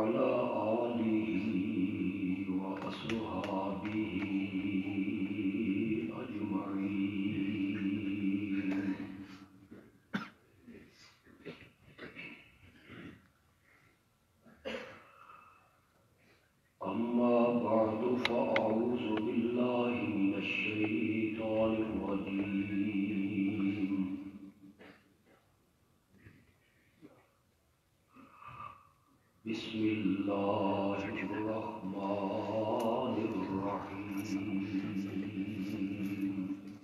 वअला आलिहि वअस्हाबिहि अजमईन। अम्मा बअदु फ़अऊज़ु बिल्लाहि मिनश्शैतानिर रजीम। बिस्मिल्लाहिर रहमानिर रहीम।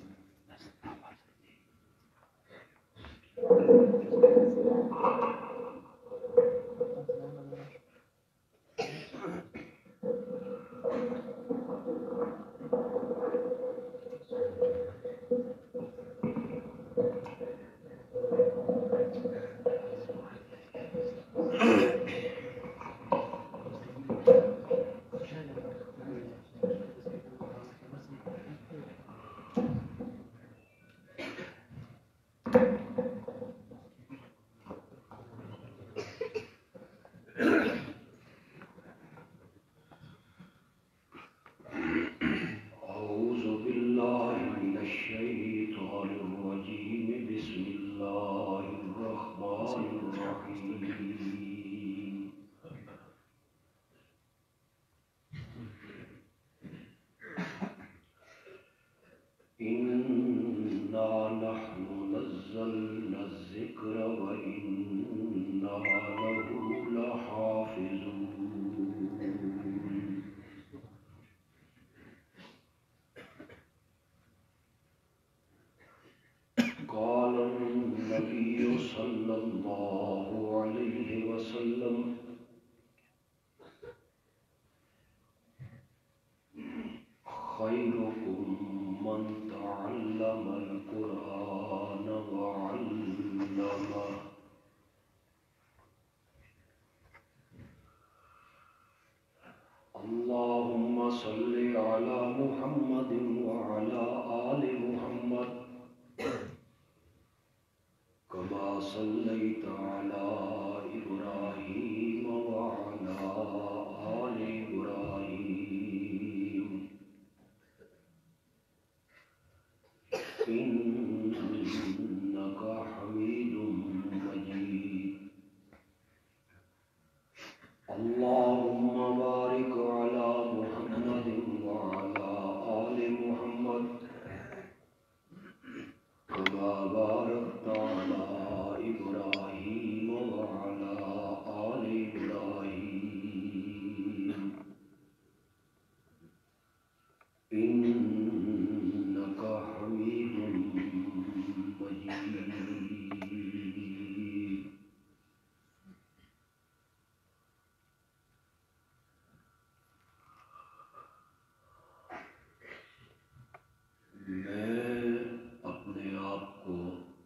अऊज़ु बिल्लाहि मिनश्शैतानिर रजीम। बिस्मिल्लाहिर रहमानिर रहीम। इन्ना नहनु नज़्ज़लना ज़िक्र व इन्ना लहू लहाफ़िज़ून। क़ाल नबिय्यु सल्लल्लाहु अलैहि वसल्लम खैरुकुम मन तअल्लमल कुरआन व अल्लमह। अल्लाहुम्मा सल्लि अला मुहम्मदिन व अला आलि मुहम्मद कमा सल्लैता अला इब्राहीम व अला आलि इब्राहीम इन्नका हमीदुम मजीद। अल्लाहुम्मा बारिक अला मुहम्मदिन व अला आलि मुहम्मद कमा बारकता अला इब्राहीम व अला आलि इब्राहीम इन्नका हमीदुम मजीद। मैं अपने आप को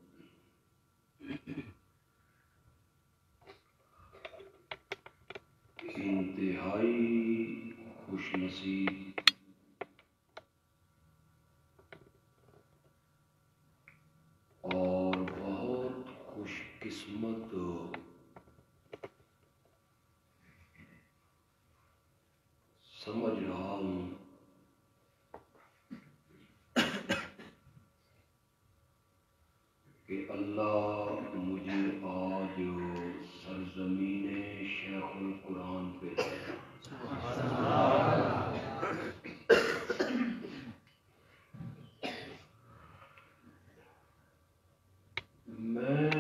इंतहाई खुशनसीब और बहुत खुशकिस्मत समझ रहा हूँ कि अल्लाह मुझे आज सरजमीने शेखुल कुरान पे लाया। मैं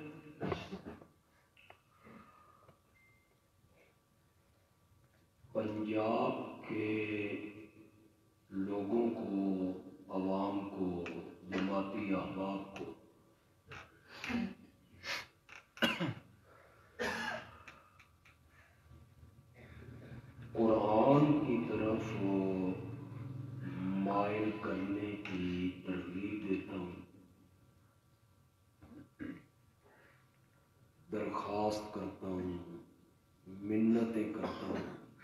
पंजाब के लोगों को, अवाम को, जमाती अहबाब को कुरान की तरफ माइल करने की तरगीब देता हूँ, दरख्वास्त करता हूँ, मिन्नतें करता हूँ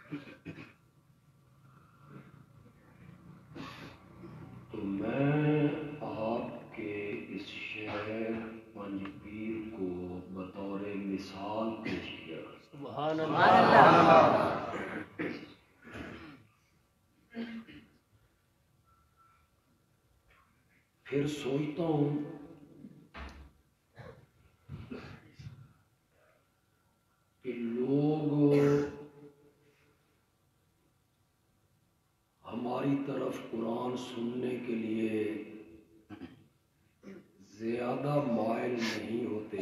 तो मैं आपके इस शेर पंजपीर को बतौर मिसाल पेश किया। सुभान अल्लाह। फिर सोचता हूं कि लोग हमारी तरफ कुरान सुनने के लिए ज्यादा माइल नहीं होते।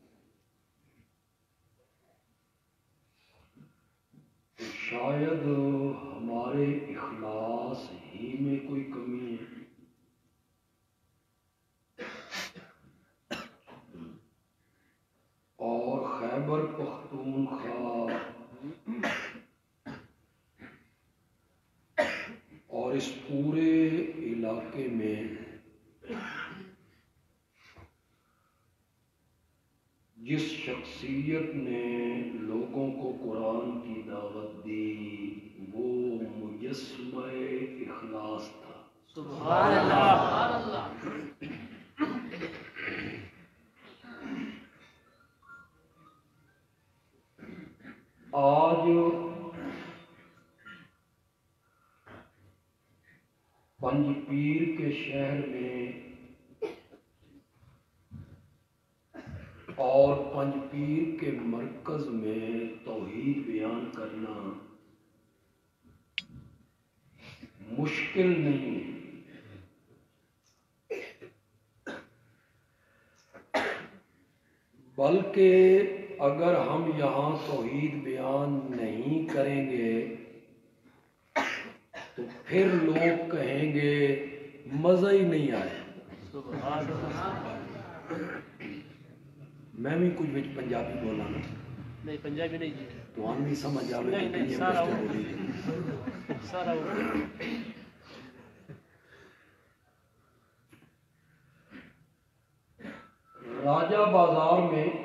तो शायद हमारे इखलास ही में कोई कमी है। और खैबर पख्तूनख्वा और इस पूरे इलाके में जिस शख्सियत ने लोगों को कुरान की दावत दी वो मुजस्समे इखलास था। सुभान अल्लाह। आज पंजपीर के शहर में और पंजपीर के मरकज में तौहीद बयान करना मुश्किल नहीं है। बल्कि अगर हम यहाँ तौहीद बयान नहीं करेंगे तो फिर लोग कहेंगे मज़ा ही नहीं आया। मैं भी कुछ बिच पंजाबी बोला ना। नहीं पंजाबी नहीं जी। तो हम भी समझ आवे नहीं, कि सारा बोली सारा राजा बाजार में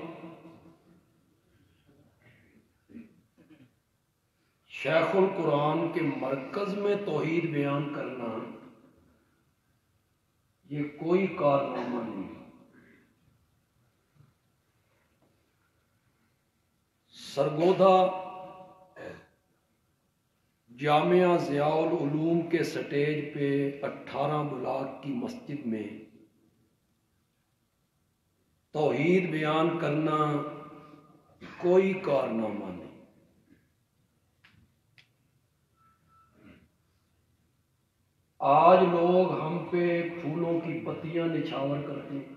शेखुल कुरान के मरकज में तौहीद बयान करना ये कोई कारनामा नहीं। सरगोधा जामिया ज़ियाउल उलूम के स्टेज पे 18 ब्लॉक की मस्जिद में तौहीद बयान करना कोई कारनामा नहीं। आज लोग हम पे फूलों की पत्तियां निछावर करते हैं,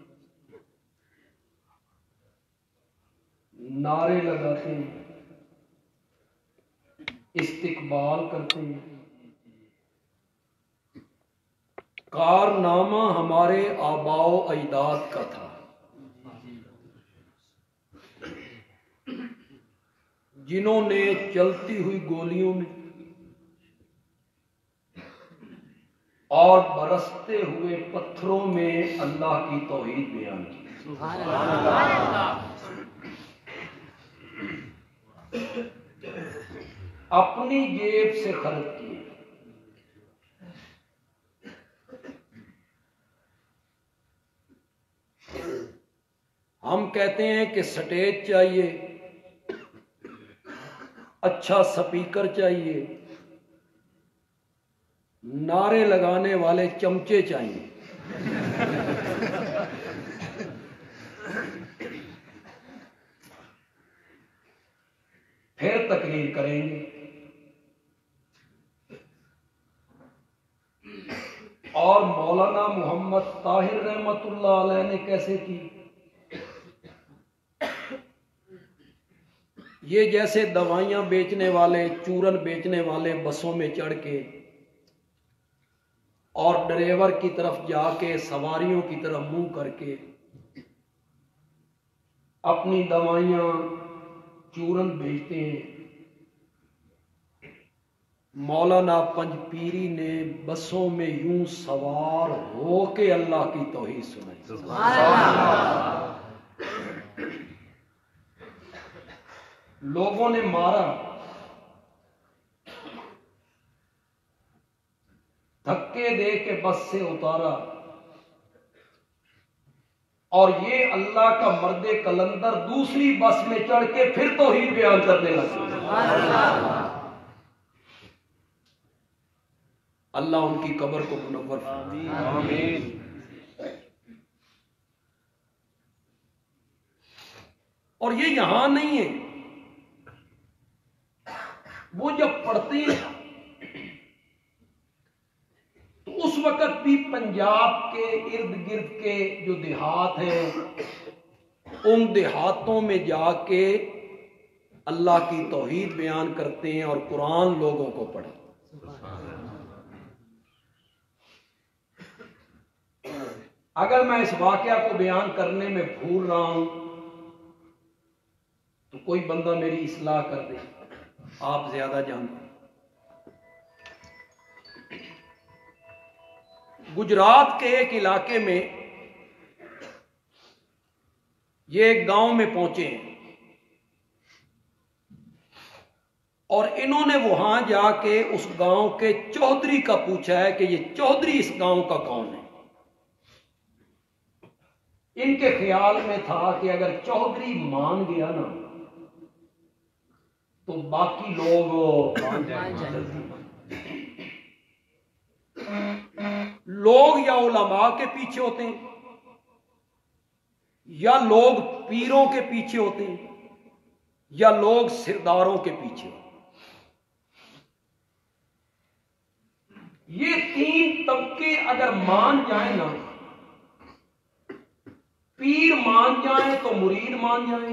नारे लगाते हैं, इस्तिकबाल करते हैं। कारनामा हमारे आबाओ अजदाद का था, जिन्होंने चलती हुई गोलियों में और बरसते हुए पत्थरों में अल्लाह की तौहीद बयान की। अपनी जेब से खर्च किए। हम कहते हैं कि स्टेज चाहिए, अच्छा स्पीकर चाहिए, नारे लगाने वाले चमचे चाहिए। फिर तकरीर करेंगे। और मौलाना मोहम्मद ताहिर रहमतुल्लाह अलैह ने कैसे की? ये जैसे दवाइयां बेचने वाले, चूरन बेचने वाले बसों में चढ़ के और ड्राइवर की तरफ जाके सवारियों की तरफ मुंह करके अपनी दवाइयां चूरन बेचते हैं। मौलाना पंजपीरी ने बसों में यूं सवार हो के अल्लाह की तौहीद सुनाई। लोगों ने मारा, धक्के दे के बस से उतारा और ये अल्लाह का मर्दे कलंदर दूसरी बस में चढ़ के फिर तौहीद बयान करने लगे। अल्लाह उनकी कब्र को मुनव्वर आमीन। और ये यहां नहीं है, वो जब पढ़ते हैं तो उस वक्त भी पंजाब के इर्द गिर्द के जो देहात हैं उन देहातों में जाके अल्लाह की तौहीद बयान करते हैं और कुरान लोगों को पढ़े। अगर मैं इस वाकया को बयान करने में भूल रहा हूं तो कोई बंदा मेरी इस्लाह कर दे, आप ज्यादा जानते हैं। गुजरात के एक इलाके में ये एक गांव में पहुंचे हैं और इन्होंने वहां जाके उस गांव के चौधरी का पूछा है कि ये चौधरी इस गांव का कौन है। इनके ख्याल में था कि अगर चौधरी मान गया ना तो बाकी लोग मान जाएंगे। लोग या उलमा के पीछे होते हैं या लोग पीरों के पीछे होते हैं या लोग सिरदारों के पीछे होते हैं। ये तीन तबके अगर मान जाए ना, पीर मान जाए तो मुरीद मान जाए,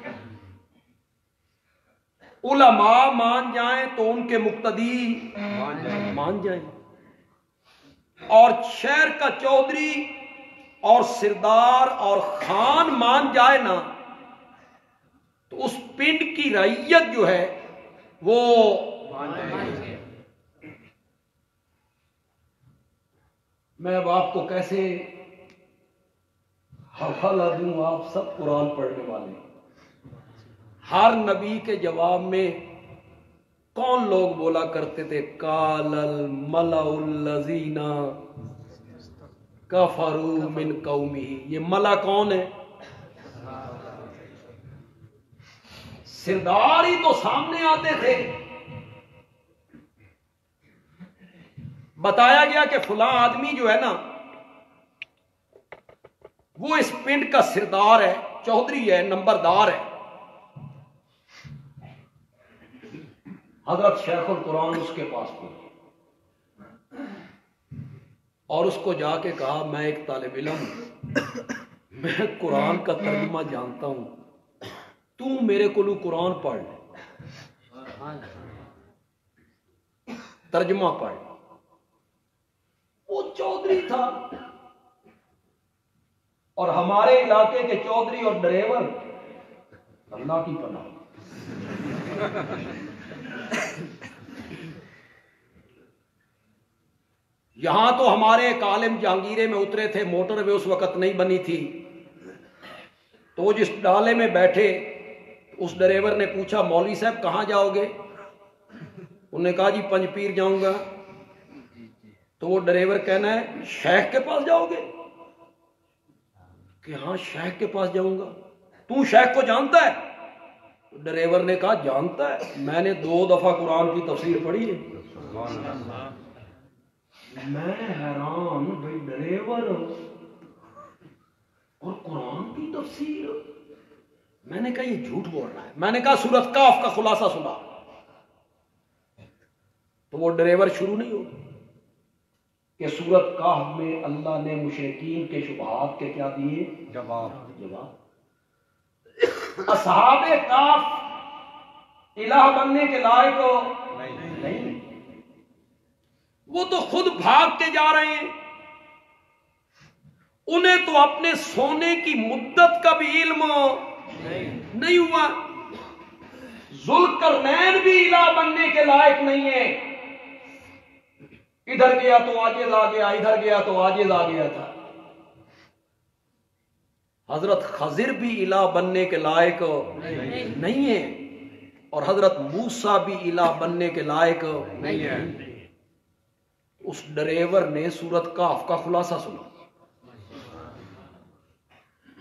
उलमा मान जाए तो उनके मुक्तदी मान जाए, और शहर का चौधरी और सिरदार और खान मान जाए ना तो उस पिंड की रैयत जो है वो मान जाए। मैं अब आपको कैसे हवाला दूं, आप सब कुरान पढ़ने वाले। हर नबी के जवाब में कौन लोग बोला करते थे, कालल मलाउल्लज़ीना कफरू मिन कौमिही। ये मला कौन है? सिरदार ही तो सामने आते थे। बताया गया कि फुला आदमी जो है ना वो इस पिंड का सिरदार है, चौधरी है, नंबरदार है। हजरत शेखुल कुरान उसके पास पहुंचे और उसको जाके कहा, मैं एक तालिब इल्म हूं, मैं कुरान का तर्जुमा जानता हूं, तू मेरे को कुरान पढ़ ले, तर्जुमा पढ़। वो चौधरी था और हमारे इलाके के चौधरी और ड्राइवर अल्लाह की पनाह। यहां तो हमारे एक आलिम जहांगीरे में उतरे थे, मोटरवे उस वक्त नहीं बनी थी, तो वो जिस डाले में बैठे उस ड्राइवर ने पूछा, मौलवी साहब कहां जाओगे? उन्होंने कहा, जी पंजपीर जाऊंगा। तो वो ड्राइवर कहना है, शेख के पास जाओगे? कि हाँ शेख के पास जाऊंगा। तू शेख को जानता है? ड्राइवर ने कहा, जानता है, मैंने 2 दफा कुरान की तफसीर पढ़ी है। मैं हैरान, भाई ड्राइवर और कुरान की तफसीर। मैंने कहा ये झूठ बोल रहा है। मैंने कहा सूरत काफ का खुलासा सुना। तो वो ड्राइवर शुरू नहीं हो कि सूरत काफ में अल्लाह ने मुशरिकीन के शुबहात के क्या दिए? जवाब। असहाबे काफ इलाह बनने के लायक नहीं, वो तो खुद भाग के जा रहे हैं। उन्हें तो अपने सोने की मुद्दत का भी इल्म नहीं हुआ। जुल्करनैन भी इलाह बनने के लायक नहीं है। इधर गया तो आजिज आ गया, इधर गया तो आजिज आ गया था। हजरत खजिर भी इलाह बनने के लायक नहीं है और हजरत मूसा भी इलाह बनने के लायक नहीं है। उस ड्राइवर ने सूरत काफ का खुलासा सुना।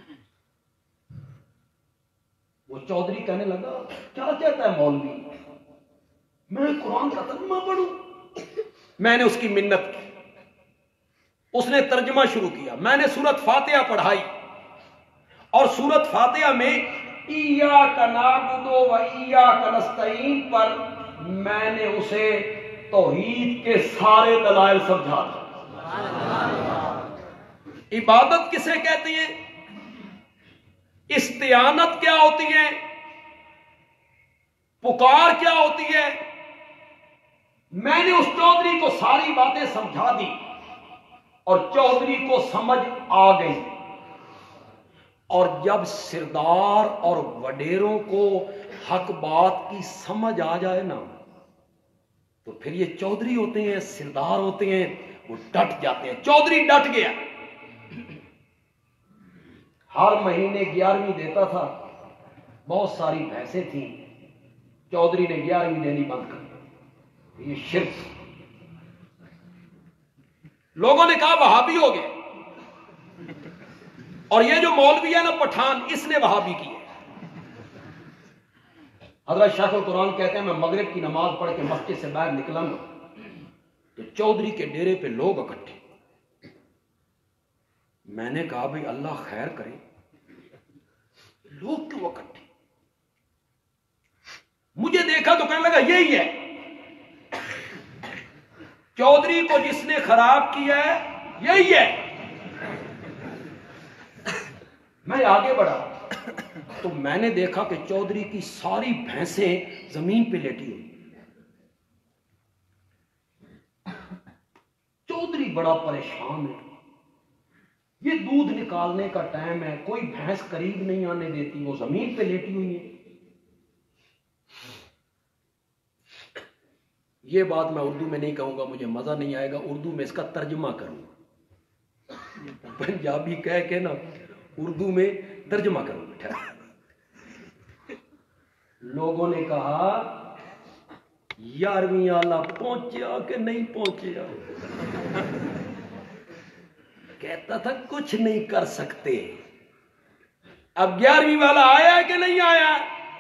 वो चौधरी कहने लगा, क्या कहता है मौलवी, मैं कुरान का तर्जुमा पढ़ूं? मैंने उसकी मिन्नत की, उसने तर्जुमा शुरू किया। मैंने सूरत फातिहा पढ़ाई और सूरत फातिहा में इय्याका नअबुदु व इय्याका नस्तईन पर मैंने उसे तौहीद के सारे दलाइल समझा दिए। इबादत किसे कहती है, इस्तिआनत क्या होती है, पुकार क्या होती है, मैंने उस चौधरी को सारी बातें समझा दी और चौधरी को समझ आ गई। और जब सिरदार और वडेरों को हक बात की समझ आ जाए ना, तो फिर ये चौधरी होते हैं, सिरदार होते हैं, वो डट जाते हैं। चौधरी डट गया, हर महीने 11वीं देता था, बहुत सारी भैंसें थी, चौधरी ने 11वीं देनी बंद कर दी। ये शिर्क। लोगों ने कहा वहाबी हो गए, और ये जो मौलवी है ना पठान, इसने वहाबी की है। हजरत शेखुल कुरान कहते हैं, मैं मगरिब की नमाज पढ़ के मस्जिद से बाहर निकला ना, तो चौधरी के डेरे पे लोग इकट्ठे। मैंने कहा भाई अल्लाह खैर करे, लोग क्यों इकट्ठे? मुझे देखा तो कहने लगा यही है, चौधरी को जिसने खराब किया है यही है। मैं आगे बढ़ा तो मैंने देखा कि चौधरी की सारी भैंसें जमीन पे लेटी हुई। चौधरी बड़ा परेशान है, ये दूध निकालने का टाइम है, कोई भैंस करीब नहीं आने देती, वो जमीन पे लेटी हुई है। ये बात मैं उर्दू में नहीं कहूंगा, मुझे मजा नहीं आएगा, उर्दू में इसका तर्जुमा करूंगा। पंजाबी कह के ना उर्दू में तर्जुमा करूंगा। लोगों ने कहा 11वीं आला पहुंचा कि नहीं पहुंचा? कहता था कुछ नहीं कर सकते। अब 11वीं वाला आया है कि नहीं आया?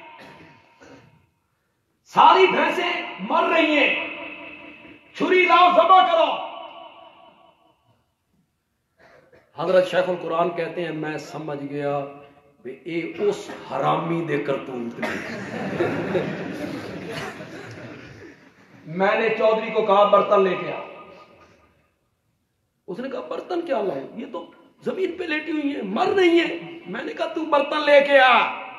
सारी भैंसें मर रही हैं, छुरी लाओ, ज़बह करो। हजरत शेखुल कुरान कहते हैं, मैं समझ गया ये उस हरामी दे करतूत। मैंने चौधरी को कहा बर्तन लेके आ। उसने कहा बर्तन क्या लाए, ये तो जमीन पे लेटी हुई है, मर रही है। मैंने कहा तू बर्तन लेके आ।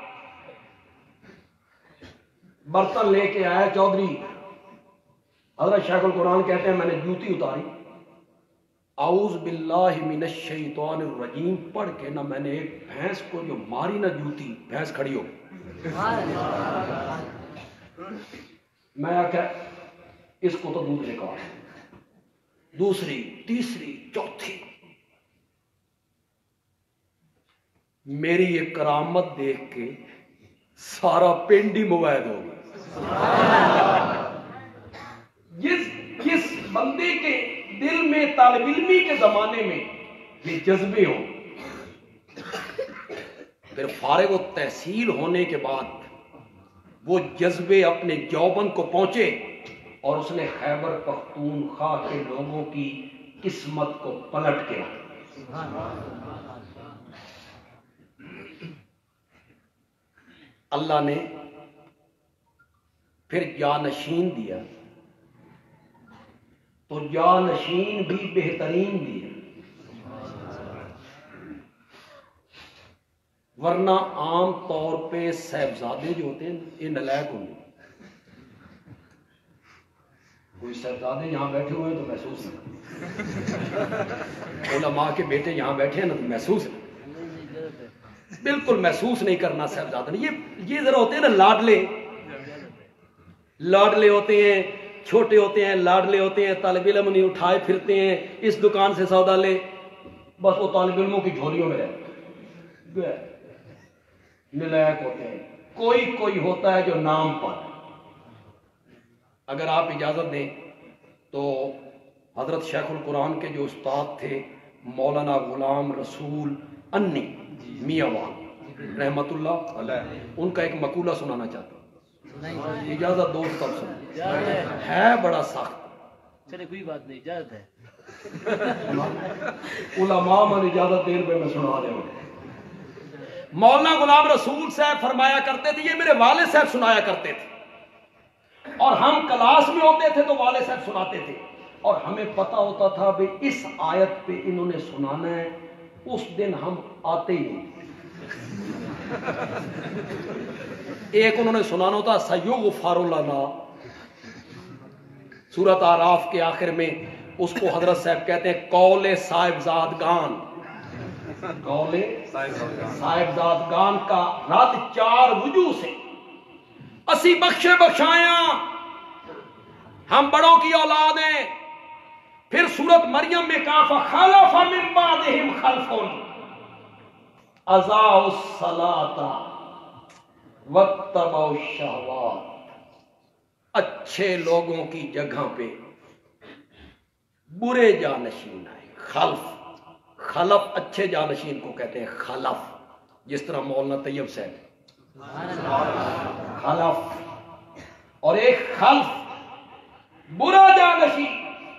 बर्तन लेके आया चौधरी। हजरत शेखुल कुरान कहते हैं, मैंने जूती उतारी, आऊज़ बिल्लाहि मिनश शैतानिर रजीम पढ़ के ना, मैंने एक भैंस को जो मारी ना जूती, भैंस खड़ी हो गई। मैं आख्या इसको तो दूध निकाल। दूसरी, तीसरी, चौथी। मेरी ये करामत देख के सारा पिंड ही मुवैद हो गया। जिस बंदे के दिल में तालिब इल्मी के जमाने में ये जज्बे हो, फिर फारिग तहसील होने के बाद वो जज्बे अपने जौबन को पहुंचे और उसने खैबर पख्तूनख्वा के लोगों की किस्मत को पलट के अल्लाह ने फिर जानशीन दिया, तो जानशीन भी बेहतरीन दिया। वरना आम तौर पे साहबजादे जो होते हैं ये नलायक होंगे। कोई साहबजादे यहां बैठे हुए हैं तो महसूस नहीं, उलमा के बेटे यहां बैठे हैं ना तो महसूस नहीं, बिल्कुल महसूस नहीं करना साहबजादे ने। ये जरा होते हैं ना लाडले, लाडले होते हैं, छोटे होते हैं, लाडले होते हैं, तालिब इल्म नहीं उठाए फिरते हैं, इस दुकान से सौदा ले, बस वो तालिब इल्मों की झोलियों में रहते, नलायक होते हैं। कोई कोई होता है जो नाम पर। अगर आप इजाजत दें तो हजरत शेखुल कुरान के जो उस्ताद थे मौलाना गुलाम रसूल अन्नी मियाँ वाला, रहमतुल्लाह अलैह, उनका एक मकूला सुनाना चाहता हूँ। इजाजत दोस्त तब सुन, है बड़ा सख्त। चले कोई बात नहीं, इजाजत है। उलमा मन इजाजत देर पे मैं सुना रहा। मौलाना गुलाम रसूल साहब फरमाया करते थे, ये मेरे वाले साहब सुनाया करते थे, और हम क्लास में होते थे तो वाले साहब सुनाते थे, और हमें पता होता था भाई इस आयत पे इन्होंने सुनाना है, उस दिन हम आते ही नहीं। एक उन्होंने सुनाना होता सयुगफारु लना, सूरत आराफ के आखिर में उसको हजरत साहब कहते हैं कौले साहिबजादगान। कौले साहिबजादगान का रद 4 वजू से। असी बख्शे बख्शाया, हम बड़ों की औलाद हैं। फिर सूरत मरियम में कहा फखलफ मिन बादिहिम खल्फुन अज़ाउस सलाता वत्तबउ शहवात। अच्छे लोगों की जगह पे बुरे जानशीन आए। खल्फ, खलफ अच्छे जानशीन को कहते हैं खलफ, जिस तरह मौलाना तैयब साहब खलफ, और एक खल्फ बुरा जानशीन।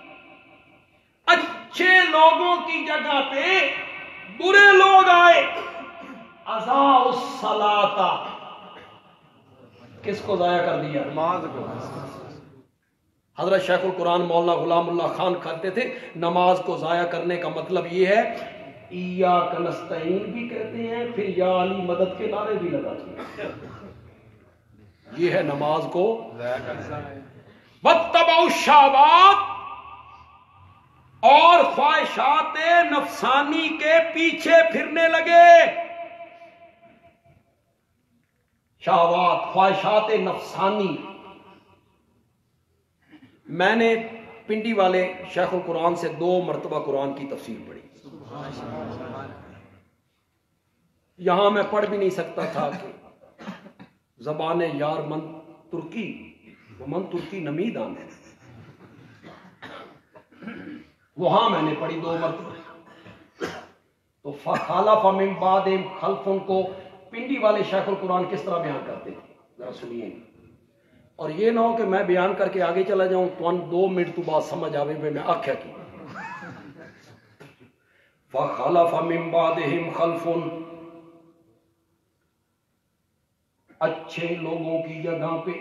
अच्छे लोगों की जगह पे बुरे लोग आए। अज़ाउस सलाता, किसको जाया कर दिया? नमाज को। हजरत शेखुल कुरान मौलाना गुलामुल्लाह खान कहते थे नमाज को जाया करने का मतलब यह है, इय्याका नस्तईन भी कहते हैं, फिर या अली मदद के नारे भी लगाते हैं। यह है नमाज को वत्तबउ शहवात, और ख्वाहिशात नफसानी के पीछे फिरने लगे। शहवात, ख्वाहिशात नफसानी। मैंने पिंडी वाले शेखुल कुरान से 2 मरतबा कुरान की तफसीर पढ़ी। यहां मैं पढ़ भी नहीं सकता था कि ज़बान यार मन तुर्की, वो मन तुर्की नमीदान है। वहां मैंने पढ़ी 2 मरतबा। तो फखलफ मिन बादिहिम खल्फुन को पिंडी वाले शेखुल कुरान किस तरह बयान करते थे, जरा सुनिए। और ये ना हो कि मैं बयान करके आगे चला जाऊं तो 2 मिनट तो बात समझ आवे मैं आख्या की। फखलफ मिन बादिहिम खल्फुन, अच्छे लोगों की जगह पे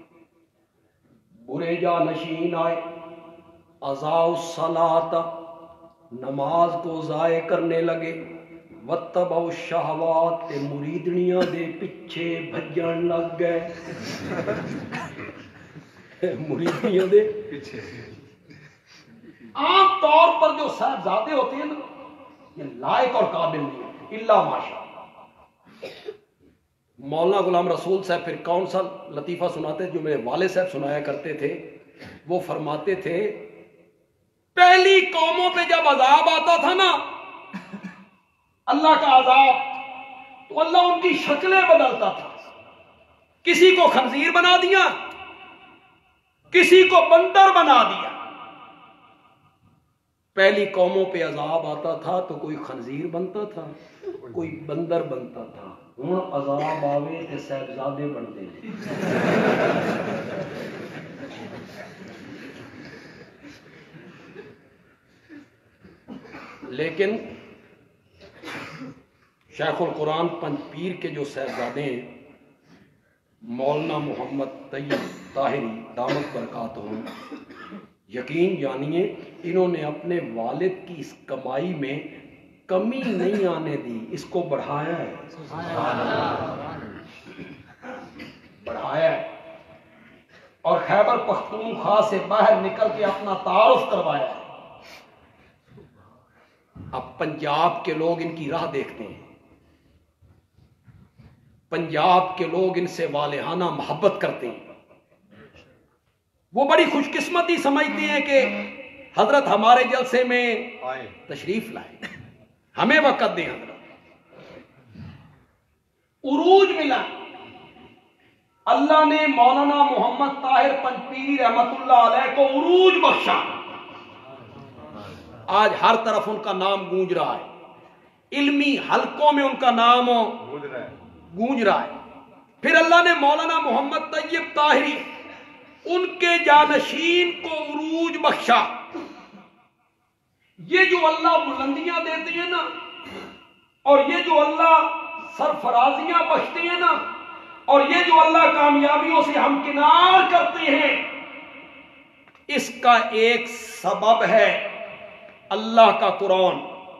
बुरे जानशीन आए। अज़ाउस सलात, नमाज को जाए करने लगे। वत्तबउ शहवात, मुरीदनियां दे पीछे भजन लग गए। मुरीदनियां दे पीछे। आम तौर पर जो साहबजादे होते हैं ना, ये लायक और काबिल नहीं होते इल्ला माशा। मौलाना गुलाम रसूल साहब फिर कौन सा लतीफा सुनाते जो मेरे वाले साहब सुनाया करते थे। वो फरमाते थे पहली कौमों पे जब अजाब आता था ना, अल्लाह का अजाब, तो अल्लाह उनकी शक्लें बदलता था। किसी को खंजीर बना दिया, किसी को बंदर बना दिया। पहली कौमों पे अजाब आता था तो कोई खंजीर बनता था, कोई बंदर बनता था। हुण अजाब आवे ते साहबजादे बनते हैं। लेकिन शेखुल कुरान पंजपीर के जो साहबजादे हैं, मौलाना मोहम्मद तैयब ताहिरी दामत बरकातहुम, यकीन जानिए इन्होंने अपने वालिद की इस कमाई में कमी नहीं आने दी, इसको बढ़ाया है, बढ़ाया है। और खैबर पख्तूनख्वा से बाहर निकल के अपना तारुफ करवाया है। अब पंजाब के लोग इनकी राह देखते हैं, पंजाब के लोग इनसे वालेहाना मोहब्बत करते हैं। वो बड़ी खुशकिस्मती समझते हैं कि हजरत हमारे जलसे में तशरीफ लाए, हमें वक़्त दें। हजरत उरूज मिला, अल्लाह ने मौलाना मोहम्मद ताहिर पंजपीरी रहमतुल्लाह अलैह को उरूज बख्शा। आज हर तरफ उनका नाम गूंज रहा है। इल्मी हलकों में उनका नाम गूंज रहा है। फिर अल्लाह ने मौलाना मोहम्मद तैयब ताहिरी उनके जानशीन को उरूज बख्शा। ये जो अल्लाह बुलंदियां देते हैं ना, और ये जो अल्लाह सरफराजियां बख्शते हैं ना, और ये जो अल्लाह कामयाबियों से हमकिनार करते हैं, इसका एक सबब है अल्लाह का कुरान,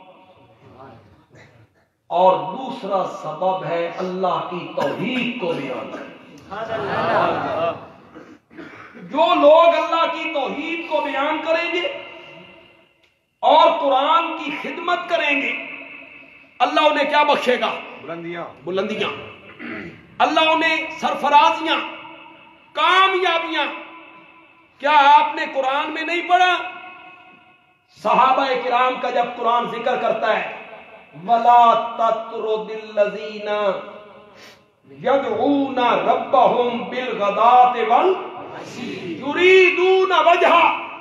और दूसरा सबब है अल्लाह की तौहीद को बयान करना। जो लोग अल्लाह की तौहीद को बयान करेंगे और कुरान की खिदमत करेंगे, अल्लाह उन्हें क्या बख्शेगा? बुलंदियां। अल्लाह उन्हें सरफराजियां, कामयाबियां। क्या आपने कुरान में नहीं पढ़ा? सहाबा किराम का जब कुरान जिक्र करता है, वला तत्रुदिल्लज़ीना यदऊना रब्बहुम बिलगदाति वल युरीदूना वजहा।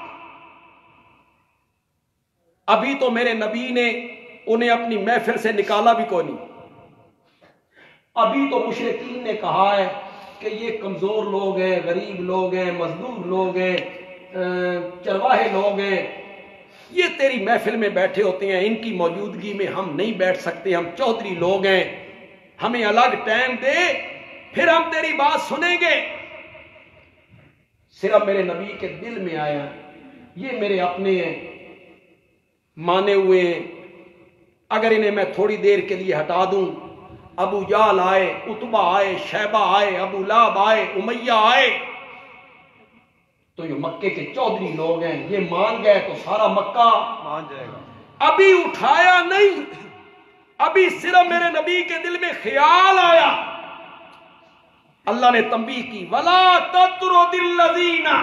अभी तो मेरे नबी ने उन्हें अपनी महफिल से निकाला भी कोई नहीं। अभी तो मुशरिकीन ने कहा है कि ये कमजोर लोग हैं, गरीब लोग हैं, मजदूर लोग हैं, चरवाहे लोग हैं, ये तेरी महफिल में बैठे होते हैं, इनकी मौजूदगी में हम नहीं बैठ सकते, हम चौधरी लोग हैं, हमें अलग टाइम दे, फिर हम तेरी बात सुनेंगे। सिर्फ मेरे नबी के दिल में आया, ये मेरे अपने हैं, माने हुए हैं, अगर इन्हें मैं थोड़ी देर के लिए हटा दूं, अबू जाल आए, उतबा आए, शैबा आए, अबू लाब आए, उमैया आए, तो ये मक्के के चौधरी लोग हैं, ये मान गए तो सारा मक्का मान जाएगा। अभी उठाया नहीं, अभी सिर्फ मेरे नबी के दिल में ख्याल आया, अल्लाह ने तंबीह की, वला तत्रुदिल्लज़ीना।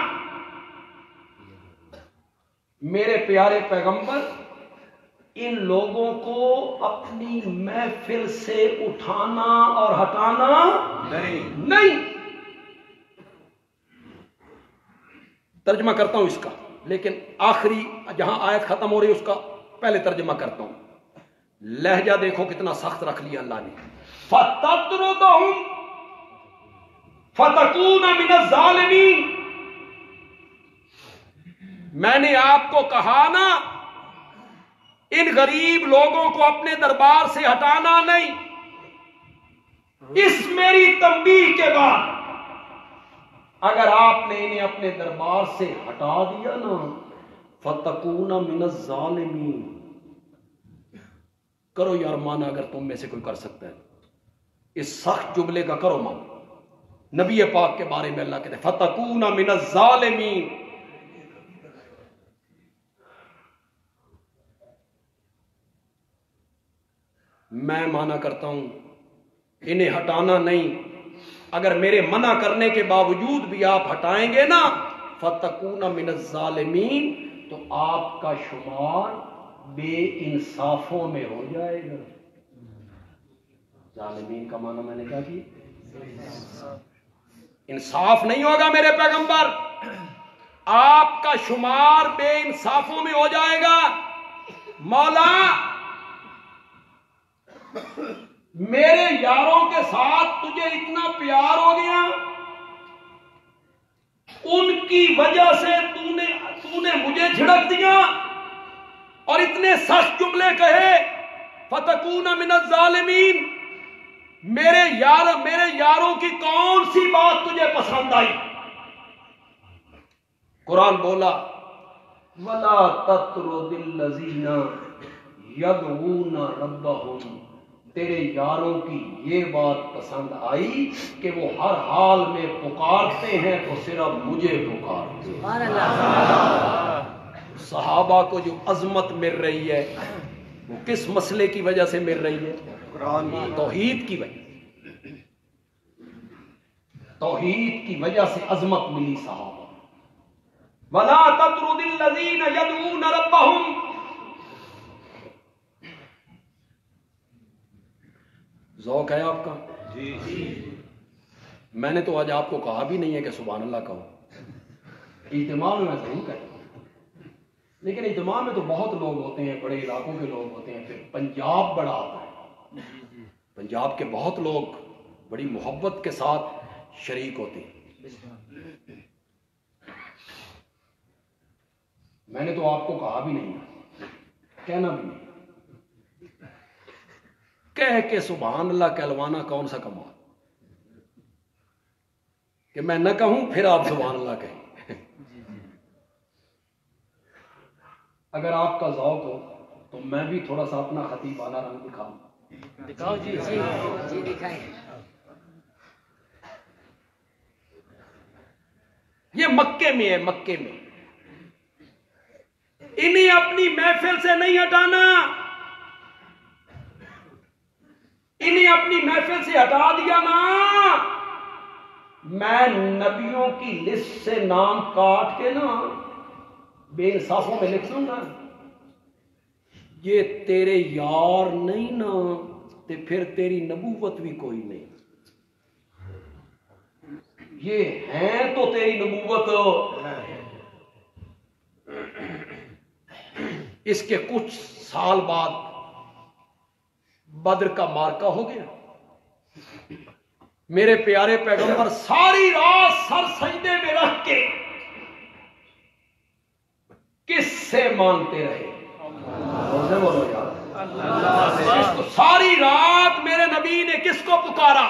मेरे प्यारे पैगंबर, इन लोगों को अपनी महफिल से उठाना और हटाना नहीं। तर्जमा करता हूं इसका, लेकिन आखिरी जहां आयत खत्म हो रही है उसका पहले तर्जमा करता हूं। लहजा देखो कितना सख्त रख लिया अल्लाह ने। फतत्रुदहुम फतकूना मिनज़ ज़ालिमीन। मैंने आपको कहा ना, इन गरीब लोगों को अपने दरबार से हटाना नहीं। इस मेरी तंबीह के बाद अगर आपने इन्हें अपने दरबार से हटा दिया ना, फतकूना मिनज़ ज़ालिमीन। करो यार माना, अगर तुम में से कोई कर सकता है, इस सख्त जुमले का करो माना। नबी पाक के बारे में अल्लाह कहते फतकूना मिनज़ ज़ालिमीन। मैं माना करता हूं, इन्हें हटाना नहीं। अगर मेरे मना करने के बावजूद भी आप हटाएंगे ना, फतकूना मिनज़ ज़ालिमीन, तो आपका शुमार बेइंसाफों में हो जाएगा। ज़ालिमीन का माना मैंने क्या किया? इंसाफ नहीं होगा मेरे पैगंबर, आपका शुमार बेइंसाफों में हो जाएगा। मौला, मेरे यारों के साथ तुझे इतना प्यार हो गया, उनकी वजह से तूने मुझे झिड़क दिया और इतने सख्त जुमले कहे, फतकूना मिनज़ ज़ालिमीन। मेरे यारों की कौन सी बात तुझे पसंद आई? कुरान बोला, वला तत्रुदिल्लज़ीना यदऊना रब्बहुम। तेरे यारों की ये बात पसंद आई कि वो हर हाल में पुकारते हैं तो सिर्फ मुझे पुकारते हैं। सहाबा को जो अजमत मिल रही है वो किस मसले की वजह से मिल रही है? तौहीद की वजह। तौहीद की वजह से अजमत मिली सहाबा। वला तत्रुदिल्लज़ीना यदऊना रब्बहुम। ज़ौक़ है आपका? जी। मैंने तो आज आपको कहा भी नहीं है कि सुभान अल्लाह कहो। इज्तिमा में मैं जरूर कहता हूं। लेकिन इज्तिमा में तो बहुत लोग होते हैं, बड़े इलाकों के लोग होते हैं, फिर पंजाब बड़ा आता है। पंजाब के बहुत लोग बड़ी मोहब्बत के साथ शरीक होते हैं। मैंने तो आपको कहा भी नहीं, कहना भी नहीं, कह के सुभान अल्लाह कहलवाना कौन सा कमाल कि मैं न कहूं फिर आप सुभान अल्लाह कहें। अगर आपका ज़ौक़ हो तो मैं भी थोड़ा सा अपना खतीब वाला रंग दिखाऊं। दिखाओ जी जी जी दिखाएं। ये मक्के में है, मक्के में। इन्हें अपनी महफिल से नहीं हटाना, इन्हें अपनी महफिल से हटा दिया ना, मैं नबियों की लिस्ट से नाम काट के ना बेइंसाफों में लिख दूंगा। ये तेरे यार नहीं ना, ते फिर तेरी नबूवत भी कोई नहीं। ये हैं तो तेरी नबूवत। इसके कुछ साल बाद बद्र का मार्का हो गया। मेरे प्यारे पैगंबर सारी रात सर सजदे में रख के किससे मांगते रहे? बोलो यार, तो सारी रात मेरे नबी ने किसको पुकारा?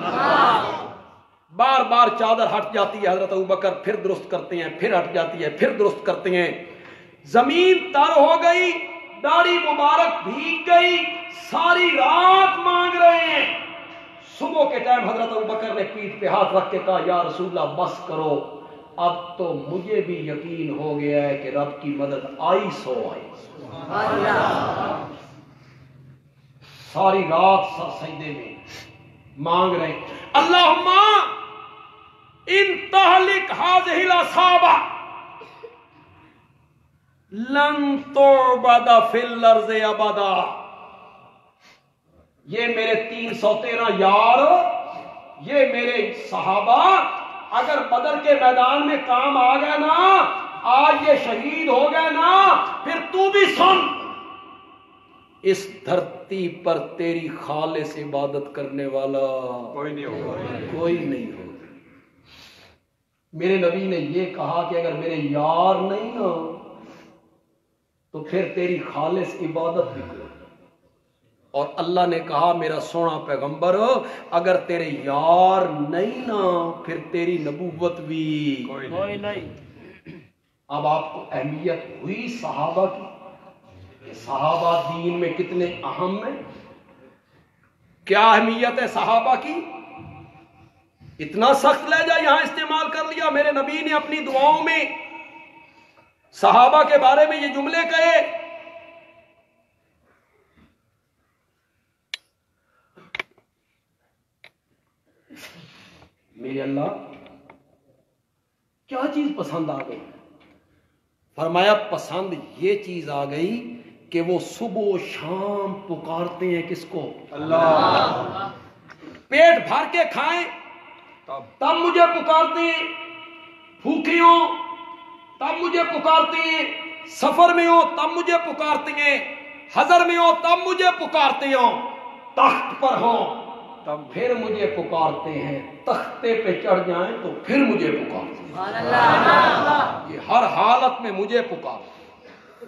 बार बार चादर हट जाती है, हजरत अबू बकर फिर दुरुस्त करते हैं, फिर हट जाती है, फिर दुरुस्त करते हैं। जमीन तर हो गई, दाढ़ी मुबारक भीग गई, सारी रात मांग रहे हैं। सुबह के टाइम हजरत अबू बकर ने पीठ पे हाथ रख के कहा, या रसूलल्लाह बस करो, अब तो मुझे भी यकीन हो गया है कि रब की मदद आई सो आई। सारी रात सर सजदे में मांग रहे, अल्लाहुम्मा इन तहलिक हाज़िहिल असाबा लन तुबदा फिल अर्ज़ि अबदा। ये मेरे 313 यार, ये मेरे सहाबा अगर बदर के मैदान में काम आ गए ना, आज ये शहीद हो गए ना, फिर तू भी सुन, इस धरती पर तेरी खालिस इबादत करने वाला कोई नहीं होगा, कोई नहीं होगा। मेरे नबी ने यह कहा कि अगर मेरे यार नहीं ना तो फिर तेरी खालिस इबादत भी कोई। और अल्लाह ने कहा, मेरा सोना पैगंबर अगर तेरे यार नहीं ना फिर तेरी नबूवत भी कोई नहीं। अब आपको अहमियत हुई सहाबा की, सहाबा दीन में कितने अहम है। क्या अहमियत है सहाबा की? इतना सख्त लहजा यहां इस्तेमाल कर लिया। मेरे नबी ने अपनी दुआओं में सहाबा के बारे में ये जुमले कहे, मेरे अल्लाह क्या चीज पसंद आ गई? फरमाया पसंद ये चीज आ गई कि वो सुबह शाम पुकारते हैं किसको? अल्लाह। पेट भर के खाएं तब मुझे पुकारते हैं, भूखे हो तब मुझे पुकारते हैं, सफर में हो तब मुझे पुकारते हैं, हजर में हो तब मुझे पुकारते हो, तख्त पर हो तब फिर मुझे पुकारते हैं, तख्ते पे चढ़ जाएं तो फिर मुझे पुकारते हैं। ये हर हालत में मुझे पुकारते।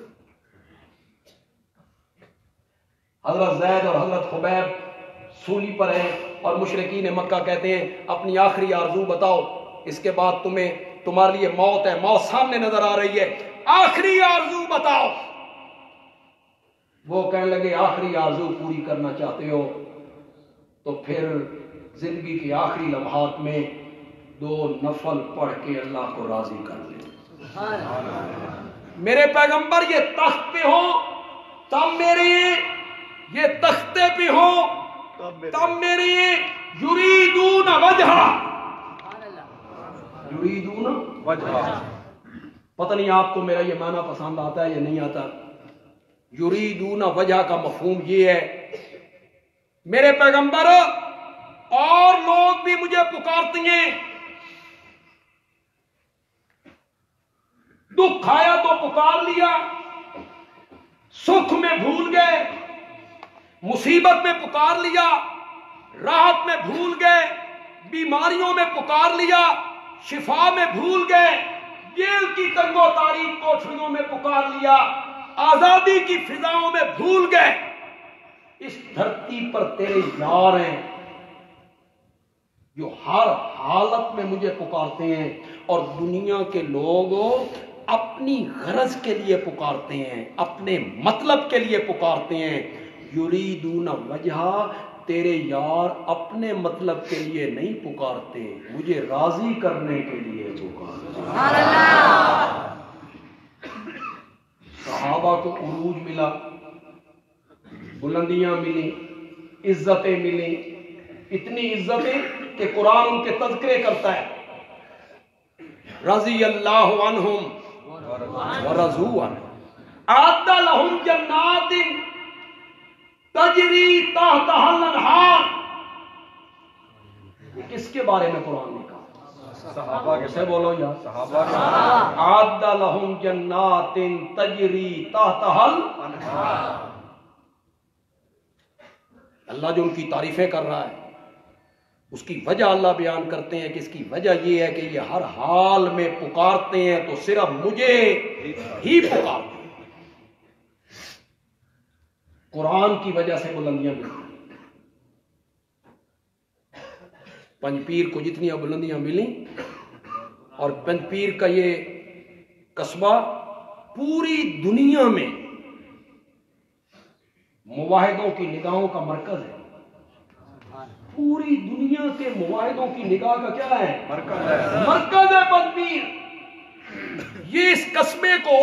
हजरत ज़ैद और हजरत खुबैब सूली पर हैं और मुशरिकीन मक्का कहते हैं, अपनी आखिरी आरज़ू बताओ, इसके बाद तुम्हारे लिए मौत है, मौत सामने नजर आ रही है, आखिरी आरज़ू बताओ। वो कहने लगे, आखिरी आरज़ू पूरी करना चाहते हो तो फिर जिंदगी के आखिरी लम्हात में 2 नफल पढ़ के अल्लाह को राजी कर ले। मेरे पैगंबर ये तख्त पे हो तब मेरे, ये तख्ते पे हो तब मेरे, युरीदून वजहा, युरीदून वजहा। पता नहीं आपको मेरा ये माना पसंद आता है या नहीं आता। युरीदून वजहा का मफहूम ये है, मेरे पैगंबर और लोग भी मुझे पुकारते हैं, दुख आया तो पुकार लिया, सुख में भूल गए, मुसीबत में पुकार लिया, राहत में भूल गए, बीमारियों में पुकार लिया, शिफा में भूल गए, जेल की तंगो तारीख कोठरियों में पुकार लिया, आजादी की फिजाओं में भूल गए। इस धरती पर तेरे यार हैं जो हर हालत में मुझे पुकारते हैं, और दुनिया के लोग अपनी गरज के लिए पुकारते हैं, अपने मतलब के लिए पुकारते हैं। युरीदून वजहा, तेरे यार अपने मतलब के लिए नहीं पुकारते, मुझे राजी करने के लिए पुकारते। सहाबा को उरूज मिला, बुलंदियां मिली, इज्जतें मिली, इतनी इज्जतें कि कुरान उनके तज़किरे करता है। रज़ी अल्लाहु अन्हुम व रज़ू अन्हु अअद्दा लहुम जन्नातिन तजरी तहतहल अनहार। किसके बारे में कुरान ने कहा? सहाबा के। से बोलो यार, सहाबा के। अअद्दा लहुम जन्नातिन तजरी तहतहल अनहार। अल्लाह जो उनकी तारीफें कर रहा है, उसकी वजह अल्लाह बयान करते हैं कि इसकी वजह यह है कि ये हर हाल में पुकारते हैं तो सिर्फ मुझे ही पुकारते हैं। कुरान की वजह से बुलंदियां मिली। पंजपीर को जितनी बुलंदियां मिली, और पंजपीर का ये कस्बा पूरी दुनिया में मुवाहिदों की निगाहों का मरकज है। पूरी दुनिया के मुवाहिदों की निगाह का क्या है? मरकज है पंजपीर। ये इस कस्बे को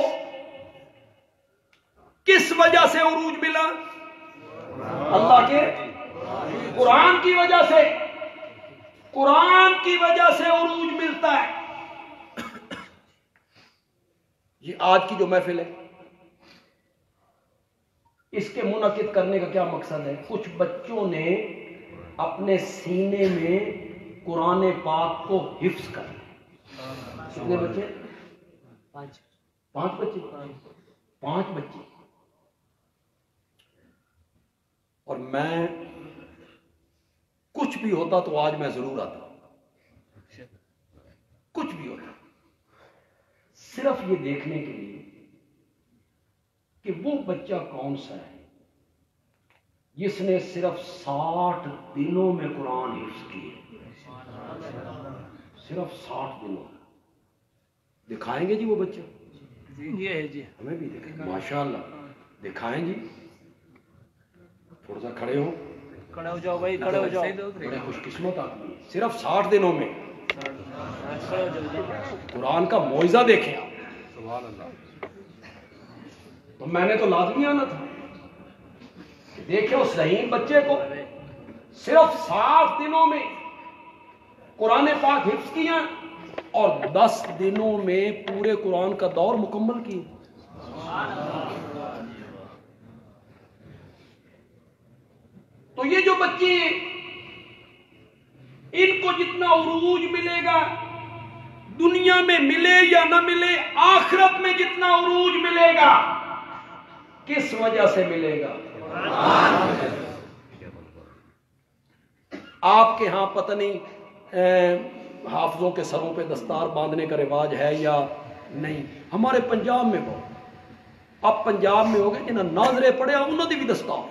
किस वजह से उरूज मिला? अल्लाह के कुरान की वजह से। कुरान की वजह से उरूज मिलता है। ये आज की जो महफिल है, इसके मुनक़िद करने का क्या मकसद है? कुछ बच्चों ने अपने सीने में कुरान पाक को हिफ्ज कर लिया। कितने बच्चे? 5 बच्चे। 5 बच्चे। और मैं कुछ भी होता तो आज मैं जरूर आता। कुछ भी होता, सिर्फ ये देखने के लिए कि वो बच्चा कौन सा है जिसने सिर्फ 60 दिनों में कुरान हिफ्ज किए। सिर्फ 60 दिनों। दिखाएंगे जी वो बच्चा? ये है जी, हमें भी दिखाएंगे। माशाअल्लाह, दिखाएं जी। थोड़ा सा खड़े हो, खड़े हो जाओ भाई, खड़े हो जाओ। बड़े खुशकिस्मत आदमी है। सिर्फ 60 दिनों में कुरान का मौइज़ा देखें आप। सुभान अल्लाह। तो मैंने तो लाजमी आना था। देखे उस रहीम बच्चे को सिर्फ 60 दिनों में कुरान पाक हिफ्ज किया, और 10 दिनों में पूरे कुरान का दौर मुकम्मल किया। तो ये जो बच्चे, इनको जितना उरूज मिलेगा, दुनिया में मिले या ना मिले, आखिरत में जितना उरूज मिलेगा, किस वजह से मिलेगा? आपके यहां पता नहीं हाफिजों के सरों पे दस्तार बांधने का रिवाज है या नहीं। हमारे पंजाब में बहुत। अब पंजाब में हो गए जिन्हें नाजरे पड़े उन्होंने भी दस्तार,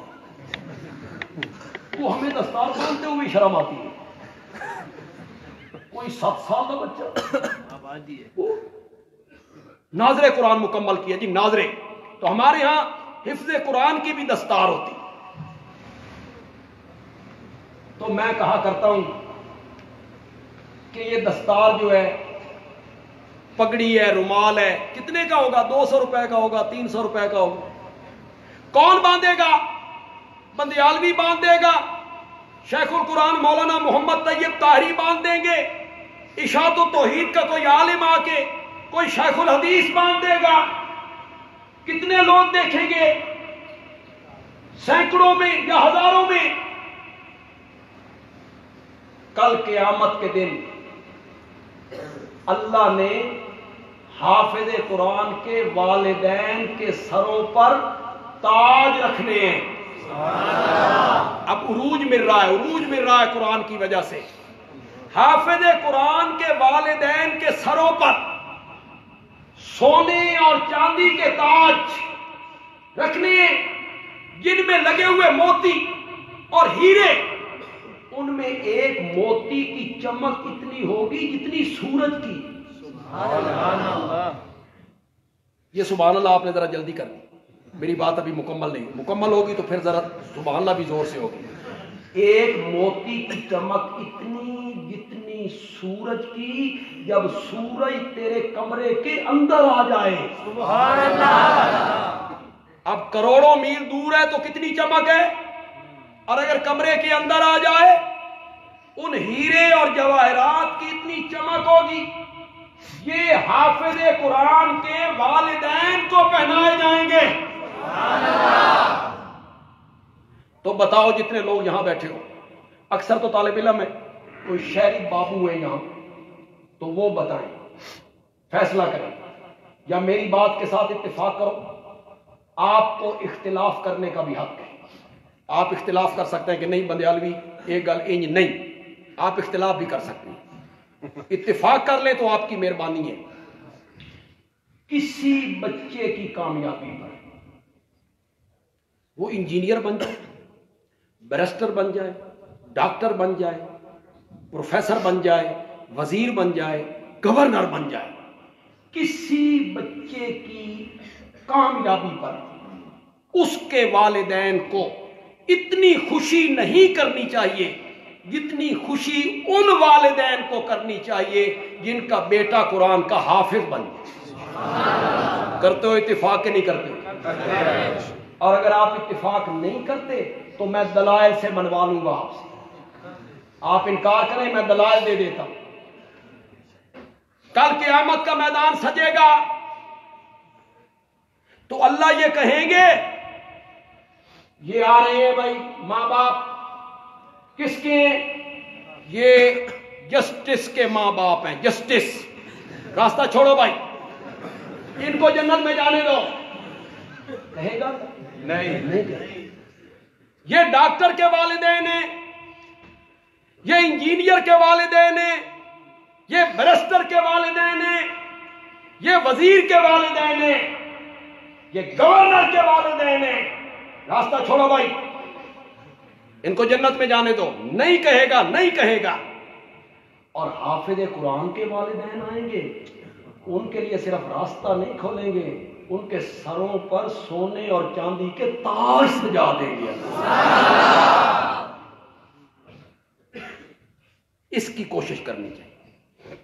वो हमें दस्तार बांधते हुए शर्म आती है। कोई 7 साल का बच्चा नाजरे कुरान मुकम्मल किया जी, नाजरे। तो हमारे यहां हिफ्ज़े कुरान की भी दस्तार होती। तो मैं कहा करता हूं कि ये दस्तार जो है, पगड़ी है, रुमाल है, कितने का होगा? 200 रुपए का होगा, 300 रुपए का होगा। कौन बांधेगा? बंदियालवी बांध देगा, शेखुल कुरान मौलाना मोहम्मद तैयब ताहरी बांध देंगे, इशात तौहीद का कोई आलिम आके, कोई शेखुल हदीस बांध देगा। कितने लोग देखेंगे? सैकड़ों में या हजारों में। कल क़यामत के दिन अल्लाह ने हाफिज़े कुरान के वालिदैन के सरों पर ताज रखने हैं। अब उरूज मिल रहा है, उरूज मिल रहा है कुरान की वजह से। हाफिज कुरान के वालिदैन के सरों पर सोने और चांदी के ताज रखने, जिनमें लगे हुए मोती और हीरे, उनमें एक मोती की चमक इतनी होगी जितनी सूरज की। ये सुभान अल्लाह आपने जरा जल्दी कर दी, मेरी बात अभी मुकम्मल नहीं, मुकम्मल होगी तो फिर जरा सुभान अल्लाह भी जोर से होगी। एक मोती की चमक इतनी जितनी सूरज की, जब सूरज तेरे कमरे के अंदर आ जाए। सुभान अल्लाह। अब करोड़ों मील दूर है तो कितनी चमक है, और अगर कमरे के अंदर आ जाए, उन हीरे और जवाहरात की इतनी चमक होगी। ये हाफिज कुरान के वालिदैन को पहनाए जाएंगे। तो बताओ, जितने लोग यहां बैठे हो, अक्सर तो तालिब इल्म है, कोई शहरी बाबू है यहां, तो वो बताएं, फैसला करें, या मेरी बात के साथ इत्तेफाक करो। आपको इख्तिलाफ करने का भी हक है। आप इख्तिलाफ कर सकते हैं कि नहीं बंदियालवी एक गल इंज नहीं, आप इख्तिलाफ भी कर सकते हैं। इत्तिफाक कर ले तो आपकी मेहरबानी है। किसी बच्चे की कामयाबी पर वो इंजीनियर बन जाए, बैरिस्टर बन जाए, डॉक्टर बन जाए, प्रोफेसर बन जाए, वजीर बन जाए, गवर्नर बन जाए, किसी बच्चे की कामयाबी पर उसके वालिदैन को इतनी खुशी नहीं करनी चाहिए जितनी खुशी उन वालिदैन को करनी चाहिए जिनका बेटा कुरान का हाफिज बन जाए। करते हो इत्तिफाक के नहीं करते? और अगर आप इत्तिफाक नहीं करते तो मैं दलाइल से मनवा लूंगा आपसे। आप इनकार करें, मैं दलाइल दे देता हूं। कल क़यामत का मैदान सजेगा तो अल्लाह ये कहेंगे, ये आ रहे हैं भाई मां बाप, किसके? ये जस्टिस के मां बाप हैं। जस्टिस, रास्ता छोड़ो भाई, इनको जन्नत में जाने दो। कहेगा नहीं कहेगा। ये डॉक्टर के वालिदैन हैं, ये इंजीनियर के वालिदैन हैं, ये बैरिस्टर के वालिदैन हैं, ये वजीर के वालिदैन हैं, ये गवर्नर के वालिदैन हैं। रास्ता छोड़ो भाई, इनको जन्नत में जाने दो। नहीं कहेगा, नहीं कहेगा। और हाफिज कुरान के वालिदैन आएंगे, उनके लिए सिर्फ रास्ता नहीं खोलेंगे, उनके सरों पर सोने और चांदी के ताज सजा देंगे। इसकी कोशिश करनी चाहिए।